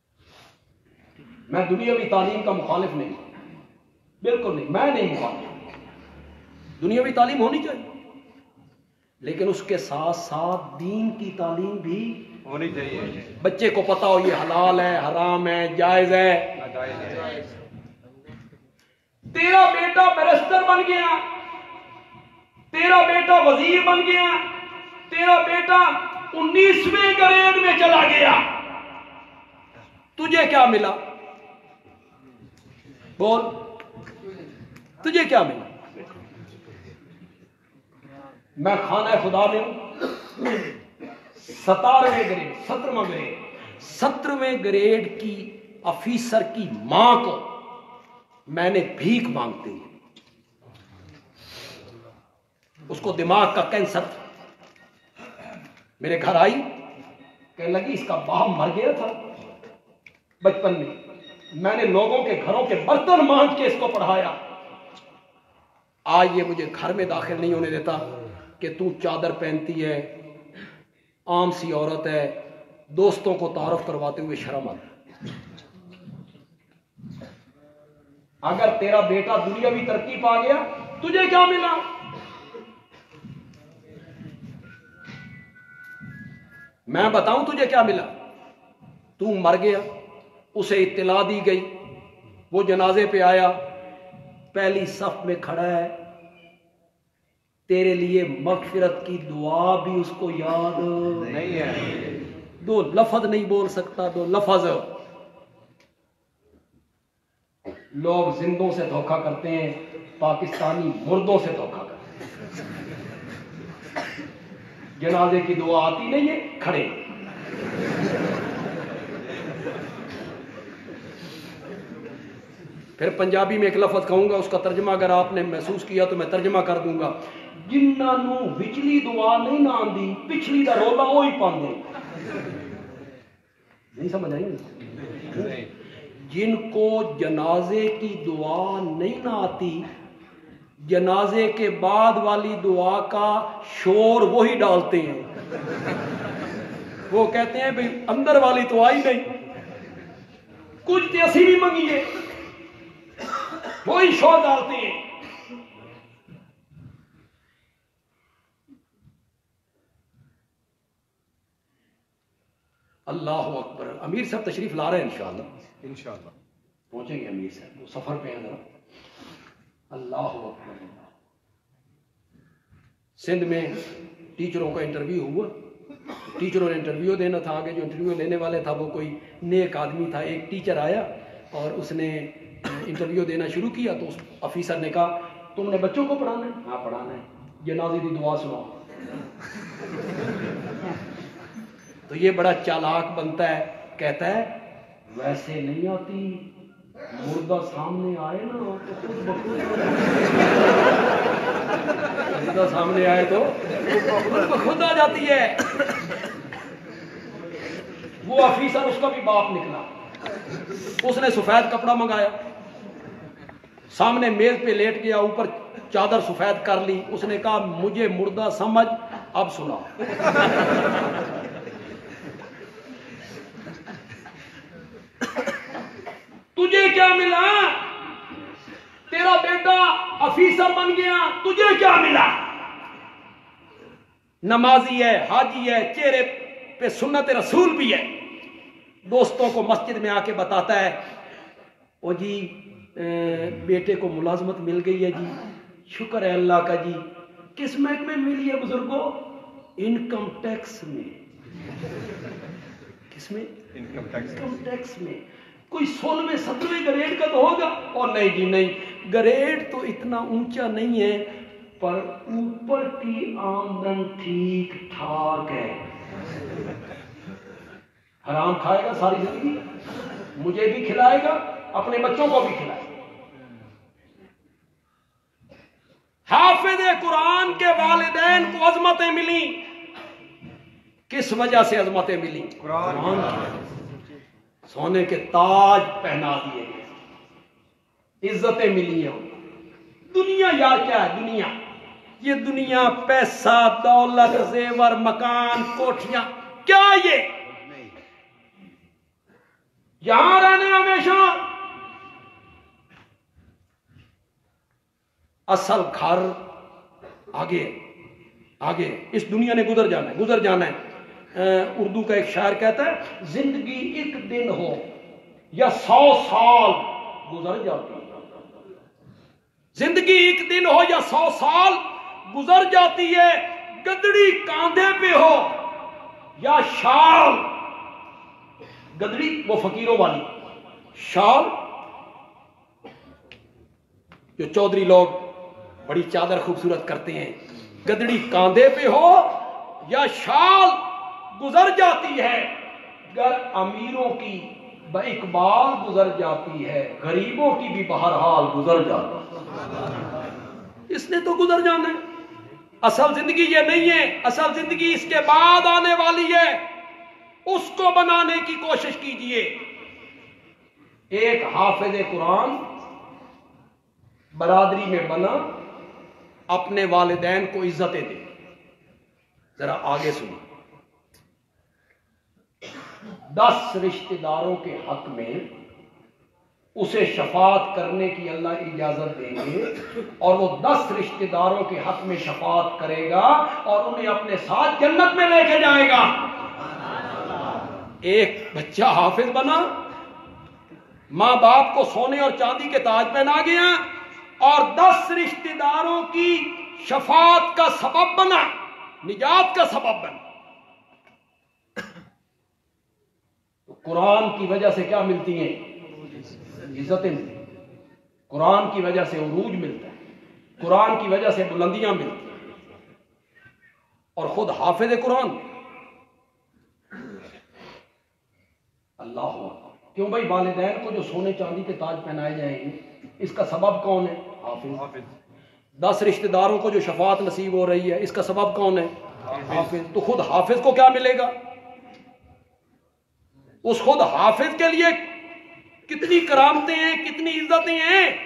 मैं दुनियावी तालीम का मुखालिफ नहीं, बिल्कुल नहीं, मैं नहीं मुखालिफ। दुनियावी तालीम होनी चाहिए, लेकिन उसके साथ साथ दीन की तालीम भी होनी चाहिए। बच्चे को पता हो ये हलाल है, हराम है, जायज है। तेरा बेटा बैरिस्टर बन गया, तेरा बेटा वजीर बन गया, तेरा बेटा 19वें ग्रेड में चला गया, तुझे क्या मिला? बोल, तुझे क्या मिला? मैं खाना खुदा में हूं, 17वें ग्रेड, 17वां ग्रेड, 17वें ग्रेड की ऑफिसर की मां को मैंने भीख मांगते हुए, उसको दिमाग का कैंसर था, मेरे घर आई, कहने लगी इसका बाप मर गया था बचपन में, मैंने लोगों के घरों के बर्तन मांज के इसको पढ़ाया, आज ये मुझे घर में दाखिल नहीं होने देता कि तू चादर पहनती है, आम सी औरत है, दोस्तों को तारुफ करवाते हुए शर्म आता। अगर तेरा बेटा दुनियावी तरक्की पा गया, तुझे क्या मिला? मैं बताऊं तुझे क्या मिला? तू मर गया, उसे इत्तला दी गई, वो जनाजे पे आया, पहली सफ में खड़ा है, तेरे लिए मगफिरत की दुआ भी उसको याद नहीं है, दो लफ्ज नहीं बोल सकता, दो लफ्ज। लोग जिंदों से धोखा करते हैं, पाकिस्तानी मुर्दों से धोखा कर। जनाजे की दुआ आती नहीं है, खड़े। फिर पंजाबी में एक लफ्ज कहूंगा, उसका तर्जमा अगर आपने महसूस किया तो मैं तर्जमा कर दूंगा। जिन्होंने विचली दुआ नहीं ना आती, पिछली का रोला वो ही पाते। नहीं समझ आई? जिनको जनाजे की दुआ नहीं ना आती, जनाजे के बाद वाली दुआ का शोर वो ही डालते हैं। वो कहते हैं भाई अंदर वाली तो आई नहीं, कुछ जैसी भी मंगिए, वो ही शोर डालते हैं। अल्लाह अकबर। अमीर साहब तशरीफ ला रहे हैं इंशाअल्लाह। इंशाअल्लाह पहुंचेंगे अमीर साहब, वो सफर पे हैं जरा। अल्लाह अकबर। सिंध में टीचरों का इंटरव्यू हुआ, टीचरों ने इंटरव्यू देना था। आगे जो इंटरव्यू लेने वाले था वो कोई नेक आदमी था। एक टीचर आया और उसने इंटरव्यू देना शुरू किया। तो उस ऑफिसर ने कहा, तुमने बच्चों को पढ़ाना है? हाँ पढ़ाना है। जनाजे की दुआ सुनाओ। तो ये बड़ा चालाक बनता है, कहता है वैसे नहीं आती, मुर्दा सामने आए ना तो खुद बखुद, मुर्दा सामने आए तो खुद बखुद आ जाती है। वो ऑफिसर उसका भी बाप निकला। उसने सफेद कपड़ा मंगाया, सामने मेज पे लेट गया, ऊपर चादर सफेद कर ली। उसने कहा मुझे मुर्दा समझ, अब सुनाओ। तुझे क्या मिला? तेरा बेटा अफीसर बन गया, तुझे क्या मिला? नमाजी है, हाजी है, चेहरे पे सुन्नत रसूल भी है। दोस्तों को मस्जिद में आके बताता है, ओ जी बेटे को मुलाजमत मिल गई है जी, शुक्र है अल्लाह का जी। किस महकमे में मिली है बुजुर्गों? इनकम टैक्स में। किसमें? इनकम टैक्स में। कोई 16वें 17वें ग्रेड का तो होगा। और नहीं जी नहीं, ग्रेड तो इतना ऊंचा नहीं है, पर ऊपर की आमदन ठीक ठाक है। हराम खाएगा सारी जिंदगी, मुझे भी खिलाएगा, अपने बच्चों को भी खिलाएगा। हाफिज़े कुरान के वालिदैन को अजमतें मिली। किस वजह से अजमतें मिली? कुरान की। सोने के ताज पहना दिए गए, इज्जतें मिली हैं। दुनिया यार क्या है? दुनिया, ये दुनिया पैसा, दौलत, जेवर, मकान, कोठियां, क्या ये? यहां रहना हमेशा। असल घर आगे आगे, इस दुनिया ने गुजर जाना है, गुजर जाना है। उर्दू का एक शायर कहता है, जिंदगी एक दिन हो या 100 साल गुजर जाती है। जिंदगी एक दिन हो या 100 साल गुजर जाती है। गदड़ी कांधे पे हो या शाल, गदड़ी वो फकीरों वाली, शाल जो चौधरी लोग बड़ी चादर खूबसूरत करते हैं। गदड़ी कांधे पे हो या शाल गुजर जाती है। गर अमीरों की बइकबाल गुजर जाती है, गरीबों की भी बहरहाल गुजर जाती है। इसने तो गुजर जाना है। असल जिंदगी ये नहीं है, असल जिंदगी इसके बाद आने वाली है। उसको बनाने की कोशिश कीजिए। एक हाफिज़े कुरान बरादरी में बना, अपने वालिदैन को इज्जतें दे। जरा आगे सुनिए। 10 रिश्तेदारों के हक में उसे शफात करने की अल्लाह इजाजत देंगे, और वो 10 रिश्तेदारों के हक में शफात करेगा और उन्हें अपने साथ जन्नत में लेके जाएगा। एक बच्चा हाफिज बना, मां बाप को सोने और चांदी के ताज पहना गया, और 10 रिश्तेदारों की शफात का सबब बना, निजात का सबब बना। तो कुरान की वजह से क्या मिलती है? इज्जतें मिलती हैं। कुरान की वजह से उरूज मिलता है। कुरान की वजह से बुलंदियां मिलती और खुद हाफिज कुरान। अल्लाह, क्यों भाई वालिदैन को जो सोने चांदी के ताज पहनाए जाएंगे, इसका सबब कौन है? हाफिज। 10 रिश्तेदारों को जो शफात नसीब हो रही है, इसका सबब कौन है? हाफिज। तो खुद हाफिज को क्या मिलेगा? उस खुद हाफिज के लिए कितनी करामतें हैं, कितनी इज्जतें हैं।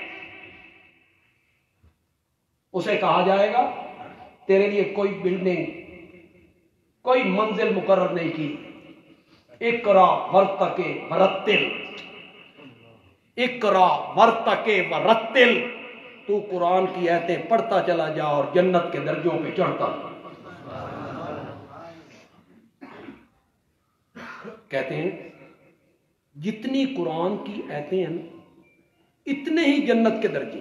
उसे कहा जाएगा तेरे लिए कोई बिल्डिंग, कोई मंजिल मुकर्रर नहीं की। इकरा वर्तके वरत्तिल, इकरा वर्तके वरत्तिल, तू कुरान की आयतें पढ़ता चला जा और जन्नत के दर्जों पे चढ़ता। कहते हैं जितनी कुरान की आयतें हैं इतने ही जन्नत के दर्जे।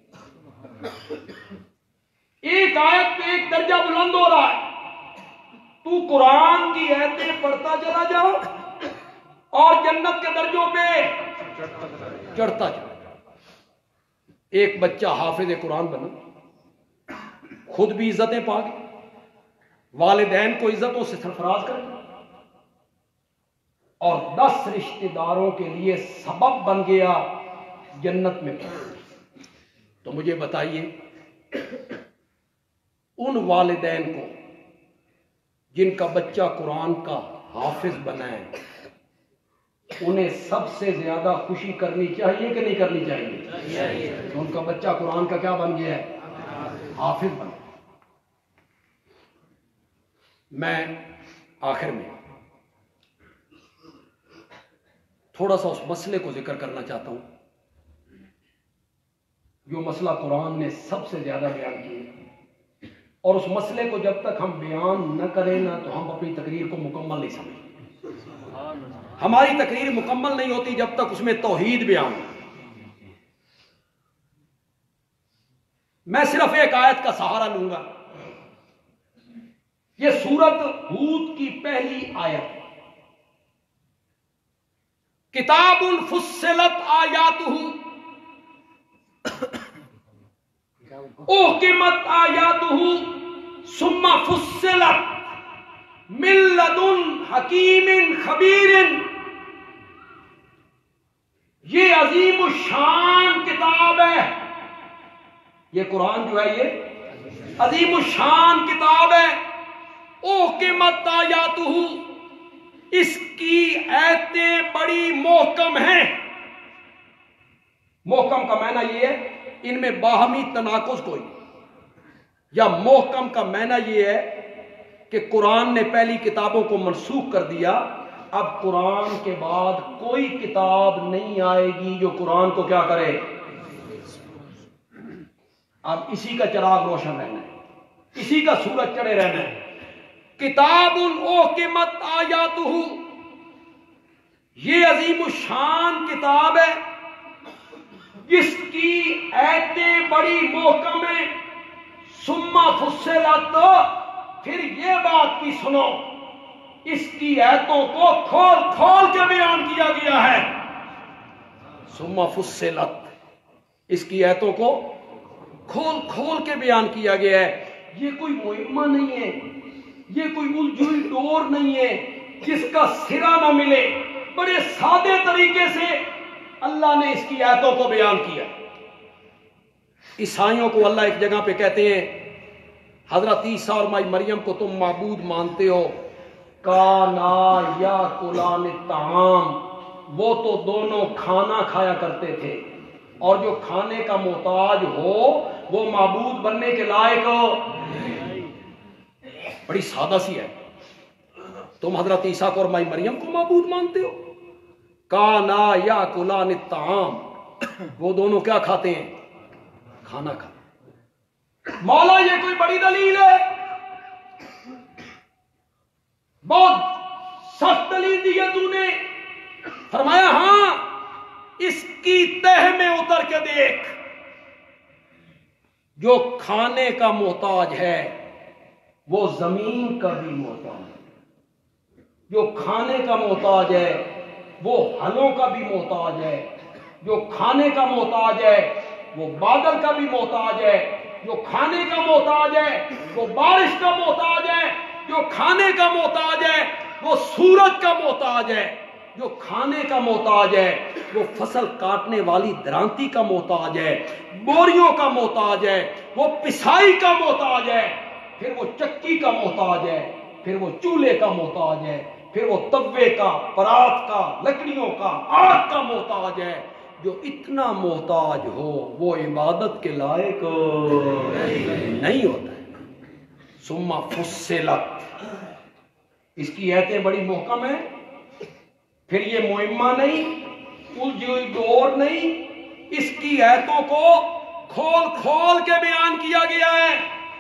एक आयत पे एक दर्जा बुलंद हो रहा है, तू कुरान की आयतें पढ़ता चला जा और जन्नत के दर्जों पे चढ़ता चला। एक बच्चा हाफिज कुरान बना, खुद भी इज्जतें पा गया, वालिदैन को इज्जतों से सरफराज करे और 10 रिश्तेदारों के लिए सबब बन गया जन्नत में। तो मुझे बताइए, उन वालिदैन को जिनका बच्चा कुरान का हाफिज बना है, उन्हें सबसे ज्यादा खुशी करनी चाहिए कि नहीं करनी चाहिए? तो उनका बच्चा कुरान का क्या बन गया है? हाफिज बन गया। मैं आखिर में थोड़ा सा उस मसले को जिक्र करना चाहता हूं जो मसला कुरान ने सबसे ज्यादा बयान किया, और उस मसले को जब तक हम बयान न करें ना तो हम अपनी तकरीर को मुकम्मल नहीं समझते। हमारी तकरीर मुकम्मल नहीं होती जब तक उसमें तौहीद बयान हो। मैं सिर्फ एक आयत का सहारा लूंगा। यह सूरत हूद की पहली आयत, किताबुल फुस्सिलत आयातुहु उहकिमत आयातुहु सुम्मा फुस्सिलत मिन लदुन हकीमिन खबीरिन। ये अजीम शान किताब है, ये कुरान जो है ये अजीम शान किताब है। उहकिमत आयातुहु, इसकी आयतें बड़ी मोहकम हैं। मोहकम का मायना यह है इनमें बाहमी तनाकुज कोई, या मोहकम का मायना यह है कि कुरान ने पहली किताबों को मनसूख कर दिया, अब कुरान के बाद कोई किताब नहीं आएगी जो कुरान को क्या करे। अब इसी का चिराग रोशन रहना है, इसी का सूरज चढ़े रहना है। किताबुन उहकिमत आयातुहु, ये अजीम शान किताब है जिसकी आयतें बड़ी मोहकम है। सुम्मा फुस्सिलत, फिर ये बात भी सुनो, इसकी आयतों को खोल खोल के बयान किया गया है। सुम्मा फुस्सिलत, इसकी आयतों को खोल खोल के बयान किया गया है। ये कोई मुहिम्मा नहीं है, ये कोई उलझुई डोर नहीं है जिसका सिरा ना मिले। बड़े सादे तरीके से अल्लाह ने इसकी आयतों को बयान किया। ईसाइयों को अल्लाह एक जगह पे कहते हैं, हजरत ईसा और माई मरियम को तुम माबूद मानते हो, काना या कुलान ताम, वो तो दोनों खाना खाया करते थे, और जो खाने का मोहताज हो वो माबूद बनने के लायक हो। बड़ी सादा सी है। तुम हजरत ईसा को और माई मरियम को माबूद मानते हो। काना या कुलान ताम, वो दोनों क्या खाते हैं? खाना खाते। मौला ये कोई बड़ी दलील है, बहुत सख्त दलील दी है तूने। फरमाया हां, इसकी तह में उतर के देख। जो खाने का मोहताज है वो जमीन का भी मोहताज है, जो खाने का मोहताज है वो हलों का भी मोहताज है, जो खाने का मोहताज है वो बादल का भी मोहताज है, जो खाने का मोहताज है वो बारिश का मोहताज है, जो खाने का मोहताज है वो सूरज का मोहताज है, जो खाने का मोहताज है वो फसल काटने वाली दरांती का मोहताज है, बोरियों का मोहताज है, वो पिसाई का मोहताज है, फिर वो चक्की का मोहताज है, फिर वो चूल्हे का मोहताज है, फिर वो तवे का, परात का, लकड़ियों का, आग का मोहताज है। जो इतना मोहताज हो वो इबादत के लायक नहीं होता है। सुम्मा फुस्सिलत, इसकी आयतें बड़ी मोहकम है। फिर ये मुइम्मा नहीं, उलझी हुई डोर नहीं, इसकी आयतों को खोल खोल के बयान किया गया है।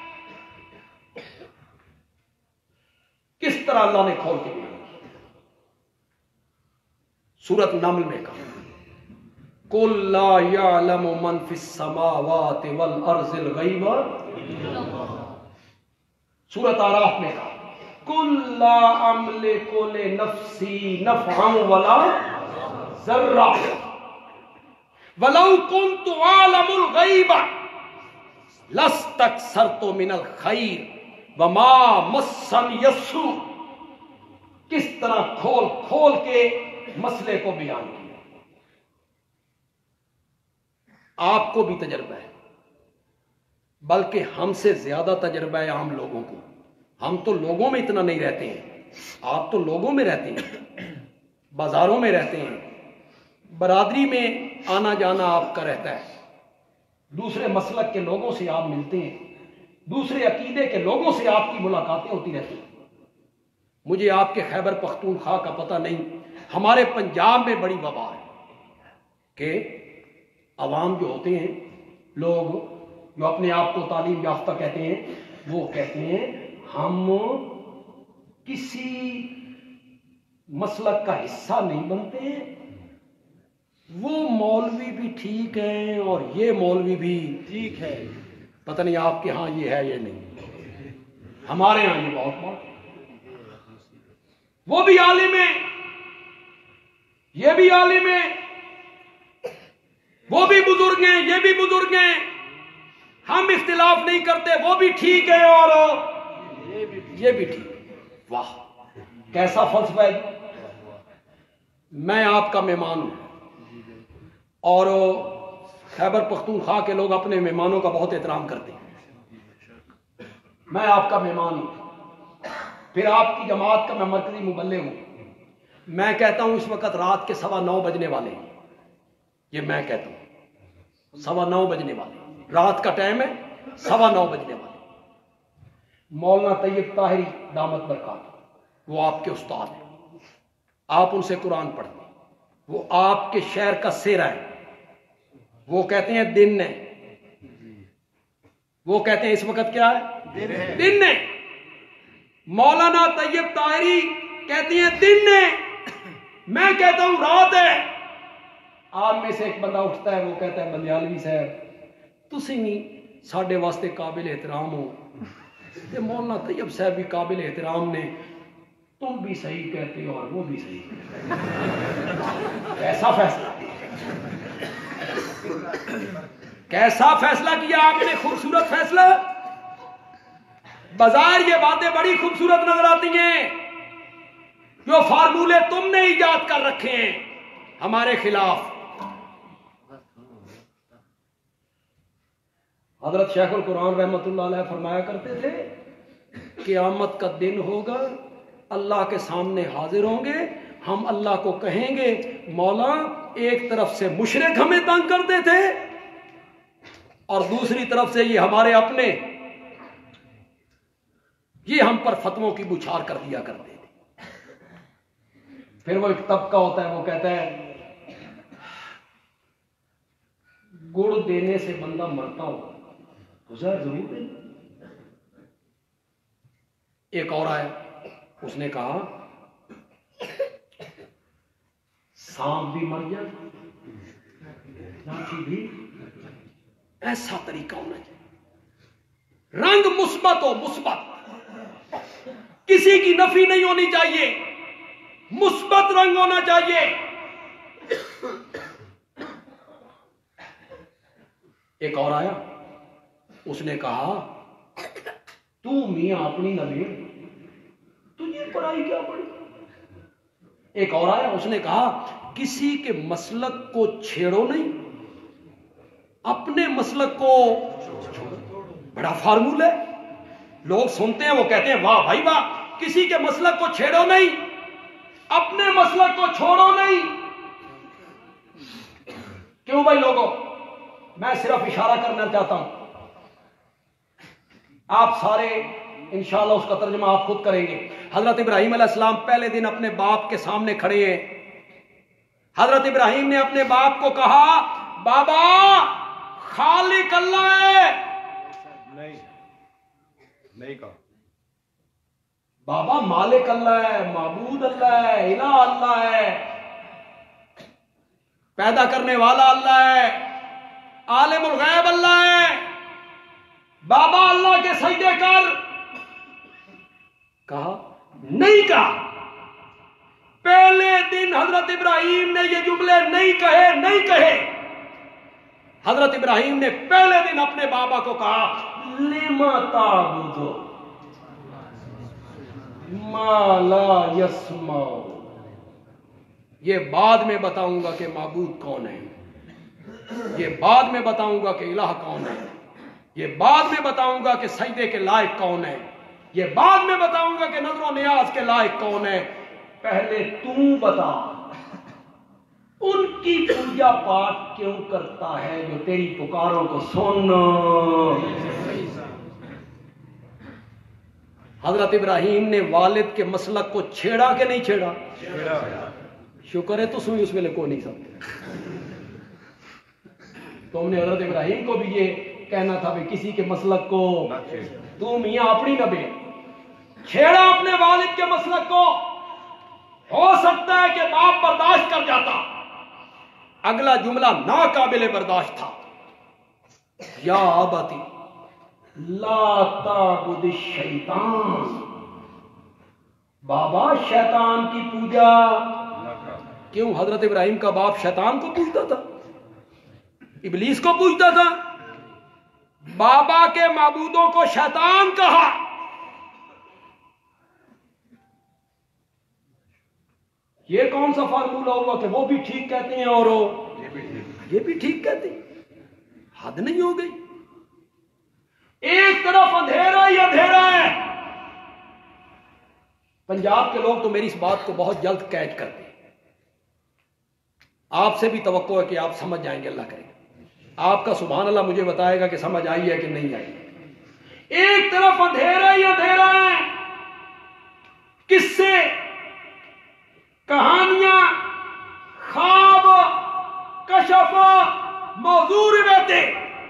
किस तरह अल्लाह ने खोल के बयान किया? सूरत नमल में कहा, कुल ला यअलमु मन फिस समावाति वल अर्ज़िल गैब। सूरत आराफ में कहा, कुल ला अमलिकु लिनफ्सी नफ़अन वला ज़र्रा वलौ कुन्तु आलमुल गैब लस्तक्सरतु मिनल खैर वमा मस्सन यस्सू। किस तरह खोल खोल के मसले को बयान किया। आपको भी तजर्बा है, बल्कि हमसे ज्यादा तजर्बा है आम लोगों को। हम तो लोगों में इतना नहीं रहते हैं, आप तो लोगों में रहते हैं, बाजारों में रहते हैं, बरादरी में आना जाना आपका रहता है, दूसरे मसलक के लोगों से आप मिलते हैं, दूसरे अकीदे के लोगों से आपकी मुलाकातें होती रहती हैं। मुझे आपके खैबर पख्तूनख्वा का पता नहीं, हमारे पंजाब में बड़ी वबा है कि अवाम जो होते हैं, लोग जो अपने आप को तालीम याफ्ता कहते हैं, वो कहते हैं हम किसी मसलक का हिस्सा नहीं बनते हैं, वो मौलवी भी ठीक है और ये मौलवी भी ठीक है। पता नहीं आपके यहां ये है ये नहीं, हमारे यहां ये बहुत बात। वो भी आलिम है, ये भी आलिम है, वो भी बुजुर्ग हैं, ये भी बुजुर्ग हैं, हम इख्तिलाफ नहीं करते, वो भी ठीक है और ये भी ठीक। वाह, कैसा फलसफा है। मैं आपका मेहमान हूं और खैबर पख्तूनख्वा के लोग अपने मेहमानों का बहुत एहतराम करते हैं। मैं आपका मेहमान हूं, फिर आपकी जमात का मैं मरकजी मुबल्लिग हूं। मैं कहता हूं इस वक्त रात के 9:15 बजने वाले हैं, ये मैं कहता हूं 9:15 बजने वाले, रात का टाइम है, 9:15 बजने वाले। मौलाना तैयब ताहिरी दामत बरकात, वो आपके उस्ताद हैं, आप उनसे कुरान पढ़ते हैं, वो आपके शहर का सेरा है। वो कहते हैं दिन है, वो कहते हैं इस वक्त क्या है, दिन है। मौलाना तैयब ताहिरी कहती हैं दिन है, मैं कहता हूं रात है। आप में से एक बंदा उठता है, वो कहता है बंदियालवी साहब तुसी नहीं साडे वास्ते काबिल एहतराम हो, ते मौलाना तैयब साहब भी काबिल एहतराम ने, तुम भी सही कहते हो और वो भी सही कहते। ऐसा फैसला, कैसा फैसला किया आपने, खूबसूरत फैसला। बाजार ये बातें बड़ी खूबसूरत नजर आती हैं, जो फार्मूले तुमने इजाद कर रखे हैं हमारे खिलाफ। हजरत शेखुल कुरान रहमतुल्लाह अलैह फरमाया करते थे, क़यामत का दिन होगा, अल्लाह के सामने हाजिर होंगे, हम अल्लाह को कहेंगे मौला एक तरफ से मुशरिक हमें तंग करते थे और दूसरी तरफ से ये हमारे अपने, ये हम पर फतवों की बुछार कर दिया करते थे। फिर वो एक तबका होता है, वो कहता है गुड़ देने से बंदा मरता हो, गुजर जरूर है। एक और आया, उसने कहा सांप भी मर गया, लाठी भी। ऐसा तरीका होना चाहिए, रंग मुस्बत हो, मुस्बत, किसी की नफी नहीं होनी चाहिए, मुस्बत रंग होना चाहिए। एक और आया, उसने कहा तू मियां अपनी नबी, तुझे पढ़ाई क्या पड़ी। एक और आया, उसने कहा किसी के मसलक को छेड़ो नहीं, अपने मसलक को छोड़ो। बड़ा फार्मूला है, लोग सुनते हैं वो कहते हैं वाह भाई वाह, किसी के मसलक को छेड़ो नहीं, अपने मसलक को छोड़ो नहीं। क्यों भाई लोगों, मैं सिर्फ इशारा करना चाहता हूं, आप सारे इंशाअल्लाह उसका तर्जुमा आप खुद करेंगे। हजरत इब्राहिम अलैहिस्सलाम पहले दिन अपने बाप के सामने खड़े हैं। हजरत इब्राहिम ने अपने बाप को कहा बाबा खालिक अल्लाह है। नहीं कहा बाबा मालिक अल्लाह है, माबूद अल्लाह है, इलाह अल्लाह है, पैदा करने वाला अल्लाह है, आलिमुल गैब अल्लाह है। बाबा अल्लाह के सजदे कर। कहा नहीं कहा। पहले दिन हजरत इब्राहिम ने ये जुमले नहीं कहे। हजरत इब्राहिम ने पहले दिन अपने बाबा को कहा लिमा ताबुदो मा ला यस्माउ। ये बाद में बताऊंगा कि माबूद कौन है, ये बाद में बताऊंगा कि इलाह कौन है, ये बाद में बताऊंगा कि सजदे के लायक कौन है, ये बाद में बताऊंगा कि नजर नियाज के लायक कौन है। पहले तू बता उनकी पूजा पाठ क्यों करता है जो तेरी पुकारों को सुन। हजरत इब्राहिम ने वालिद के मसलक को छेड़ा कि नहीं छेड़ा? शुक्र है तो सुई उस वेले को नहीं सकते। तो हमने हजरत इब्राहिम को भी ये कहना था भाई किसी के मसलक को तू मियां अपनी नबी छेड़ा अपने वालिद के मसलक को। हो सकता है कि बाप बर्दाश्त कर जाता, अगला जुमला नाकाबिले बर्दाश्त था। या अबती ला ताबुद शैतान, बाबा शैतान की पूजा क्यों? हजरत इब्राहिम का बाप शैतान को पूजता था, इबलीस को पूजता था। बाबा के माबूदों को शैतान कहा। ये कौन सा फार्मूला हुआ कि वो भी ठीक कहते हैं और ये भी ठीक कहते हैं? हद नहीं हो गई? एक तरफ अंधेरा ही अंधेरा है। पंजाब के लोग तो मेरी इस बात को बहुत जल्द कैच करते हैं। आपसे भी तवक्को है कि आप समझ जाएंगे, अल्लाह करेगा। आपका सुभान अल्लाह मुझे बताएगा कि समझ आई है कि नहीं आई। एक तरफ अंधेरा ही अंधेरा है, किस्से, कहानियां, ख्वाब, कशफ, मौजूद रहते,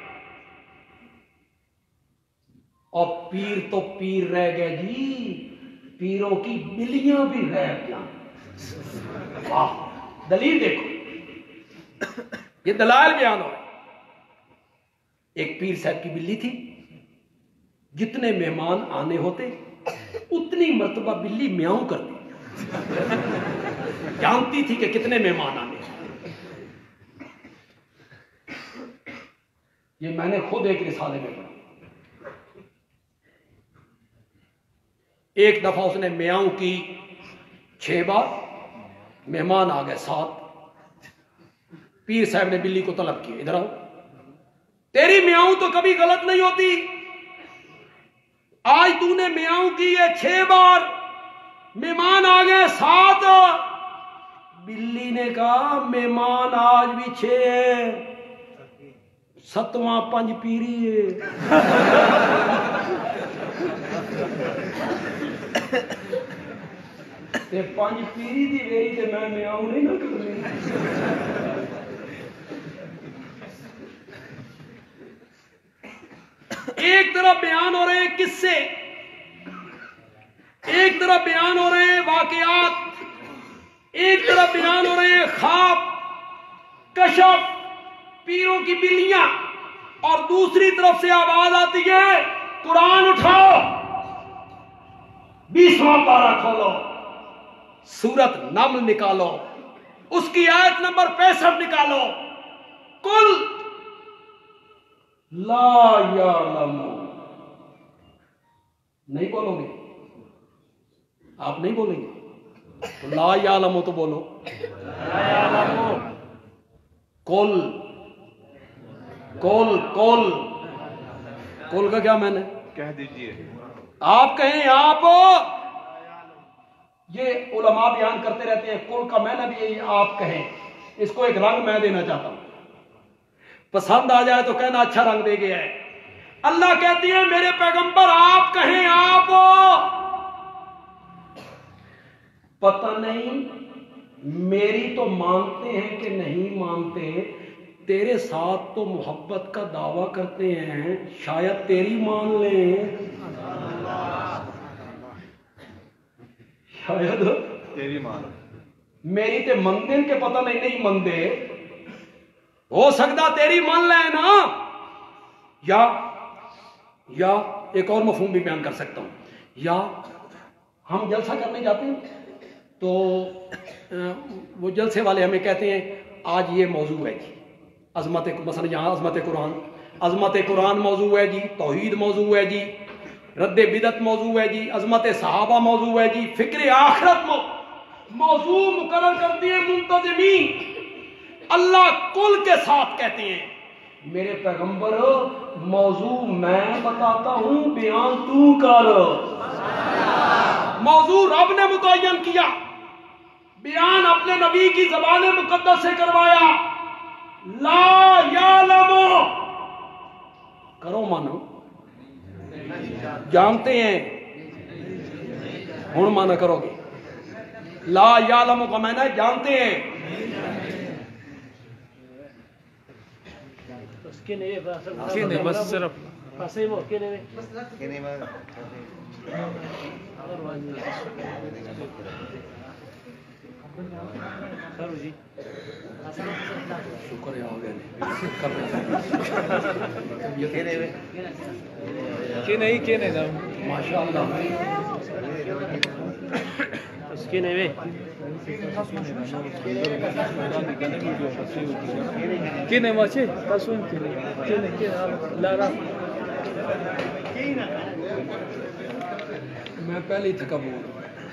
और पीर तो पीर रह गए जी, पीरों की बिल्लियां भी रह गई। वाह, दलील देखो, ये दलाल बयान हो रहे। एक पीर साहब की बिल्ली थी, जितने मेहमान आने होते उतनी मर्तबा बिल्ली म्याऊं करती, जानती थी कि कितने मेहमान आने। ये मैंने खुद एक रिसाले में पढ़ा। एक दफा उसने म्याऊं की 6 बार, मेहमान आ गए 7। पीर साहब ने बिल्ली को तलब किया, इधर आओ, तेरी म्याऊं तो कभी गलत नहीं होती, आज तूने म्याऊं की है 6 बार, मेहमान आ गए 7। बिल्ली ने कहा मेहमान आज भी 6 है, 7वां पंज पीरी है। ते 5 पीरी दी वेरी ते मैं म्याऊं नहीं ना करनी। एक तरफ बयान हो रहे हैं किस्से, एक तरफ बयान हो रहे हैं वाकयात, एक तरफ बयान हो रहे हैं ख्वाब, कशफ, पीरों की बिल्लियां, और दूसरी तरफ से आवाज आती है कुरान उठाओ, 20वां पारा खोलो, सूरत नम्ल निकालो, उसकी आयत नंबर 65 निकालो। कुल ला यालमु, नहीं बोलोगे? आप नहीं बोलेंगे तो ला यालमु तो बोलो। ला यालमु। कुल कुल कुल कुल का क्या मैंने? कह दीजिए। आप कहें आप, ये उलमा बयान करते रहते हैं, कुल का मैंने भी यही आप कहें। इसको एक रंग मैं देना चाहता हूं, पसंद आ जाए तो कहना अच्छा रंग दे गया है। अल्लाह कहती है मेरे पैगंबर आप कहें आप, पता नहीं मेरी तो मानते हैं कि नहीं मानते, तेरे साथ तो मोहब्बत का दावा करते हैं, शायद तेरी मान लें, शायद तेरी मान। मेरी ते मंदिर के पता नहीं नहीं मंदे, हो सकता तेरी मान ले ना। या एक और मफहूम भी बयान कर सकता हूं, या हम जलसा करने जाते हैं तो वो जलसे वाले हमें कहते हैं आज ये मौजू है जी, अजमत, मसलन यहाँ अजमत कुरान मौजू है जी, तौहीद मौजू है जी, रद्द बिदत मौजू है जी, अजमत सहाबा मौजू है जी, फिक्र आखिरत मौजू मुकर्रर कर दिए मुंतज़िमीन। अल्लाह कुल के साथ कहते हैं मेरे पैगंबर मौजू मैं बताता हूं, बयान तू कर। मौजू रब ने मुतय्यन किया, बयान अपने नबी की ज़बान मुक़द्दस से करवाया। ला यालमु करो मानो, जानते हैं, हुण माना करोगे। ला यालमु का माना जानते हैं। उसके नहीं बस सिर्फ फंसे वो के नहीं करो जी। शुक्र है, हो गया के नहीं जाऊँ माशाअल्लाह। उसके नहीं के नहीं माचे कसुन के नहीं लारा। मैं पहले ही थका बोल।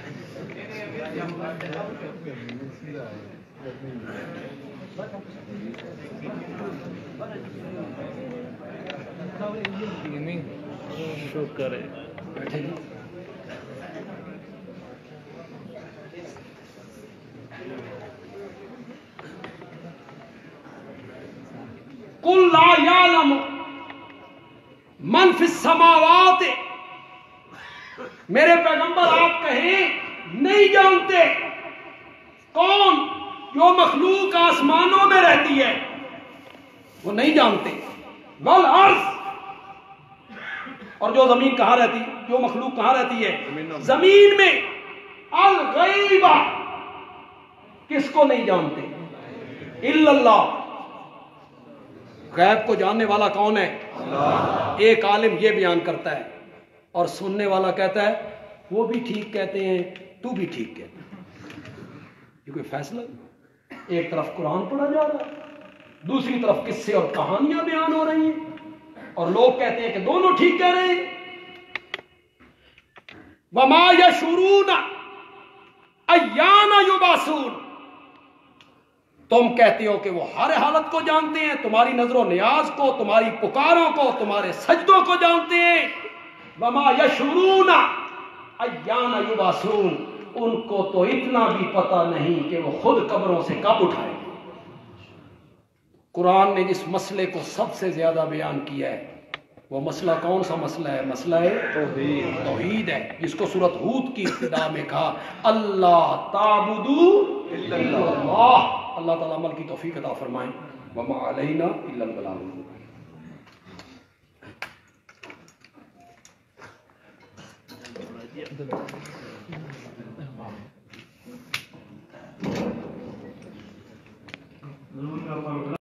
शुक्र है। बैठेगी कुल ला यालमु मन फिस समावात, मेरे पैगंबर आप कहें नहीं जानते कौन जो मखलूक आसमानों में रहती है, वो नहीं जानते। वल अर्ज़, और जो जमीन कहां रहती, जो मखलूक कहां रहती है जमीन में। अल गैबा किसको नहीं जानते? इल्लल्लाह, गैब को जानने वाला कौन है? अल्लाह। एक आलिम ये बयान करता है और सुनने वाला कहता है वो भी ठीक कहते हैं, तू भी ठीक कहता है। ये कोई फैसला? एक तरफ कुरान पढ़ा जा रहा है, दूसरी तरफ किस्से और कहानियां बयान हो रही हैं, और लोग कहते हैं कि दोनों ठीक कह रहे हैं। वमा यशुरून अय्याना युबासून, तुम कहते हो कि वो हर हालत को जानते हैं, तुम्हारी नजरों नियाज को, तुम्हारी पुकारों को, तुम्हारे सजदों को जानते हैं। वमा यशुरून अय्याना युबासून, उनको तो इतना भी पता नहीं कि वो खुद कब्रों से कब उठाए। कुरान ने जिस मसले को सबसे ज्यादा बयान किया है वो मसला कौन सा मसला है? मसला है तौहीद है, जिसको सूरत हूद की इब्तिदा में कहा अल्लाह ताबुदू इल्लल्लाह। अल्लाह ताला अमल की तौफीक अता फरमाए। वमा अलैना इल्लल बलाग।